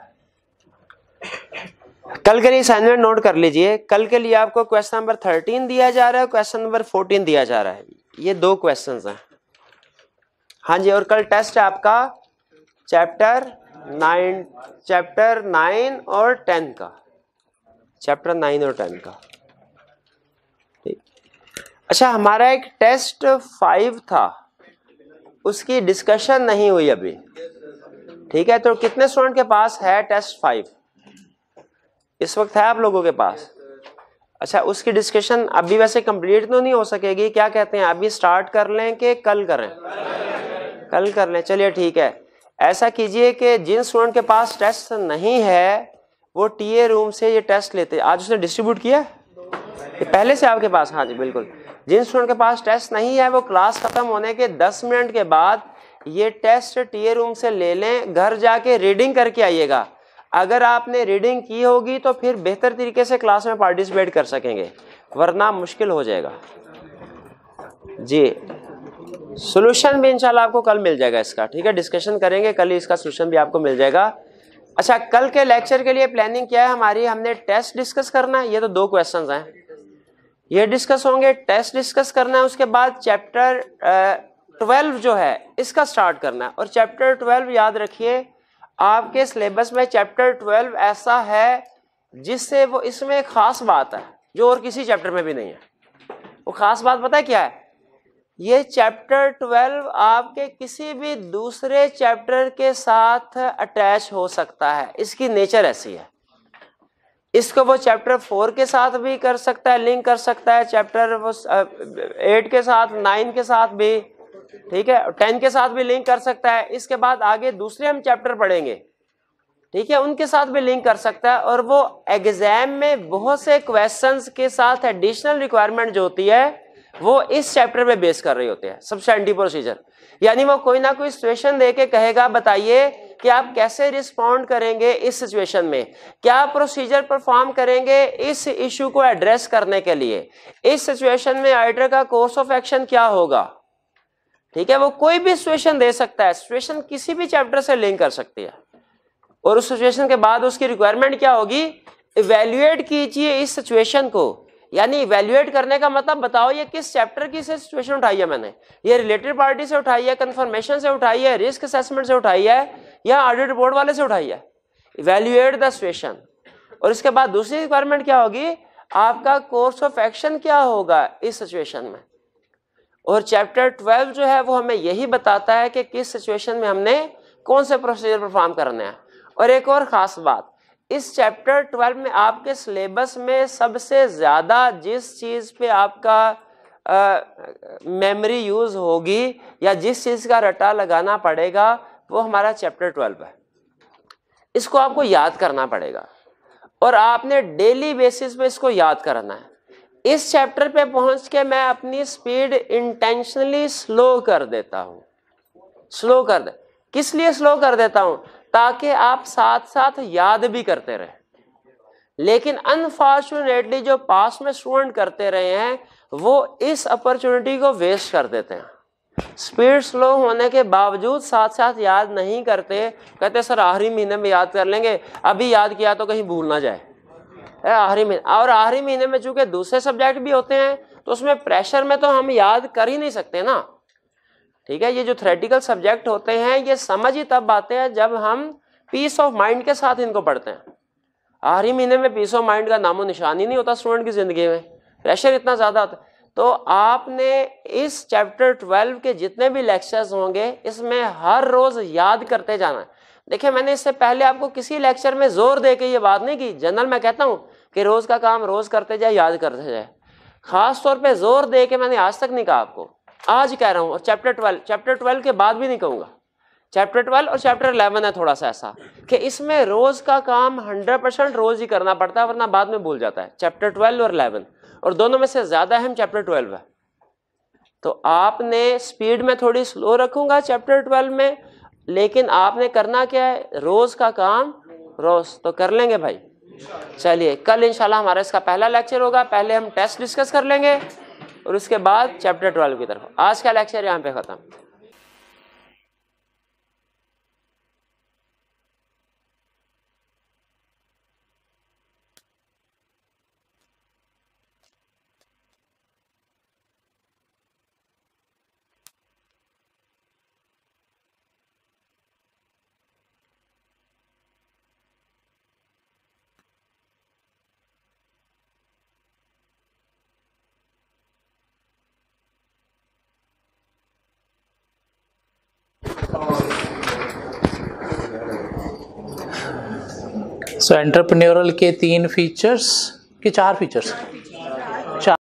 कल के लिए असाइनमेंट नोट कर लीजिए। कल के लिए आपको क्वेश्चन नंबर 13 दिया जा रहा है, क्वेश्चन नंबर 14 दिया जा रहा है। ये 2 क्वेश्चंस हैं। हाँ जी, और कल टेस्ट है आपका चैप्टर 9 और 10 का, चैप्टर 9 और 10 का। ठीक। अच्छा, हमारा एक टेस्ट 5 था, उसकी डिस्कशन नहीं हुई अभी। ठीक है, तो कितने स्टूडेंट के पास है टेस्ट 5 इस वक्त? है आप लोगों के पास? अच्छा, उसकी डिस्कशन अभी वैसे कंप्लीट तो नहीं हो सकेगी, क्या कहते हैं, अभी स्टार्ट कर लें कि कल करें? कल कर लें। चलिए ठीक है, ऐसा कीजिए कि जिन स्टूडेंट के पास टेस्ट नहीं है वो टीए रूम से ये टेस्ट लेते। आज उसने डिस्ट्रीब्यूट किया ये पहले से आपके पास? हाँ जी बिल्कुल। जिन स्टूडेंट के पास टेस्ट नहीं है वो क्लास खत्म होने के 10 मिनट के बाद ये टेस्ट टीए रूम से ले लें, घर जाके रीडिंग करके आइएगा। अगर आपने रीडिंग की होगी तो फिर बेहतर तरीके से क्लास में पार्टिसिपेट कर सकेंगे, वरना मुश्किल हो जाएगा जी। सॉल्यूशन भी इंशाल्लाह आपको कल मिल जाएगा इसका। ठीक है, डिस्कशन करेंगे कल ही, इसका सॉल्यूशन भी आपको मिल जाएगा। अच्छा, कल के लेक्चर के लिए प्लानिंग क्या है हमारी? हमने टेस्ट डिस्कस करना है, ये तो 2 क्वेश्चंस हैं, ये डिस्कस होंगे, टेस्ट डिस्कस करना है। उसके बाद चैप्टर 12 जो है इसका स्टार्ट करना है। और चैप्टर 12 याद रखिए, आपके सिलेबस में चैप्टर 12 ऐसा है जिससे वो, इसमें एक खास बात है जो और किसी चैप्टर में भी नहीं है। वो खास बात पता है क्या है? ये चैप्टर 12 आपके किसी भी दूसरे चैप्टर के साथ अटैच हो सकता है, इसकी नेचर ऐसी है। इसको वो चैप्टर 4 के साथ भी कर सकता है, लिंक कर सकता है, चैप्टर 8 के साथ, 9 के साथ भी, ठीक है, 10 के साथ भी लिंक कर सकता है। इसके बाद आगे दूसरे हम चैप्टर पढ़ेंगे, ठीक है, उनके साथ भी लिंक कर सकता है। और वो एग्जाम में बहुत से क्वेश्चंस के साथ एडिशनल रिक्वायरमेंट जो होती है वो इस चैप्टर पे बेस कर रही होते हैं। सब्सटेंटिव प्रोसीजर, यानी वो कोई ना कोई सिचुएशन देके कहेगा, बताइए कि आप कैसे रिस्पॉन्ड करेंगे इस सिचुएशन में, क्या प्रोसीजर परफॉर्म करेंगे इस इशू को एड्रेस करने के लिए, इस सिचुएशन में ऑडिटर का कोर्स ऑफ एक्शन क्या होगा। ठीक है, वो कोई भी सिचुएशन दे सकता है, सिचुएशन किसी भी चैप्टर से लिंक कर सकती है। और उस सिचुएशन के बाद उसकी रिक्वायरमेंट क्या होगी, इवेल्युएट कीजिए इस सिचुएशन को। यानी इवेल्युएट करने का मतलब, बताओ ये किस चैप्टर की से सिचुएशन उठाई है मैंने, ये रिलेटेड पार्टी से उठाई है, कंफर्मेशन से उठाई है, रिस्क असेसमेंट से उठाई है, या ऑडिट रिपोर्ट वाले से उठाई है। Evaluate the situation. और इसके बाद दूसरी रिक्वायरमेंट क्या होगी, आपका कोर्स ऑफ एक्शन क्या होगा इस सिचुएशन में। और चैप्टर 12 जो है वो हमें यही बताता है कि किस सिचुएशन में हमने कौन से प्रोसीजर परफॉर्म करने हैं। और एक और खास बात, इस चैप्टर 12 में आपके सिलेबस में सबसे ज्यादा जिस चीज पे आपका मेमोरी यूज होगी या जिस चीज का रटा लगाना पड़ेगा वो हमारा चैप्टर 12 है। इसको आपको याद करना पड़ेगा और आपने डेली बेसिस पे इसको याद करना है। इस चैप्टर पे पहुंच के मैं अपनी स्पीड इंटेंशनली स्लो कर देता हूं। स्लो कर दे, किस लिए स्लो कर देता हूं, ताकि आप साथ साथ याद भी करते रहे। लेकिन अनफॉर्चुनेटली जो पास में स्टूडेंट करते रहे हैं वो इस अपॉर्चुनिटी को वेस्ट कर देते हैं। स्पीड स्लो होने के बावजूद साथ साथ याद नहीं करते, कहते सर आखिरी महीने में याद कर लेंगे, अभी याद किया तो कहीं भूल ना जाए आखिरी महीने। और आखिरी महीने में चूंकि दूसरे सब्जेक्ट भी होते हैं तो उसमें प्रेशर में तो हम याद कर ही नहीं सकते ना। ठीक है, ये जो थ्योरेटिकल सब्जेक्ट होते हैं ये समझ ही तब आते हैं जब हम पीस ऑफ माइंड के साथ इनको पढ़ते हैं। आखिरी महीने में पीस ऑफ माइंड का नामो निशान ही नहीं होता स्टूडेंट की जिंदगी में, प्रेशर इतना ज्यादा होता है। तो आपने इस चैप्टर 12 के जितने भी लेक्चर्स होंगे इसमें हर रोज याद करते जाना है। देखिए, मैंने इससे पहले आपको किसी लेक्चर में जोर दे के ये बात नहीं की, जनरल मैं कहता हूं कि रोज का काम रोज करते जाए, याद करते जाए। खास तौर पे जोर दे के मैंने आज तक नहीं कहा आपको आज कह रहा हूँ, और चैप्टर 12 के बाद भी नहीं कहूँगा। चैप्टर 12 और चैप्टर 11 है थोड़ा सा ऐसा कि इसमें रोज का काम 100% रोज ही करना पड़ता है, वरना बाद में भूल जाता है। चैप्टर 12 और 11, और दोनों में से ज्यादा अहम चैप्टर 12 है। तो आपने स्पीड में थोड़ी स्लो रखूंगा चैप्टर 12 में, लेकिन आपने करना क्या है, रोज का काम रोज तो कर लेंगे भाई। चलिए कल इंशाल्लाह हमारा इसका पहला लेक्चर होगा। पहले हम टेस्ट डिस्कस कर लेंगे और उसके बाद चैप्टर 12 की तरफ। आज का लेक्चर यहाँ पे खत्म। सो एंटरप्रेन्योरल के 3 फीचर्स कि 4 फीचर्स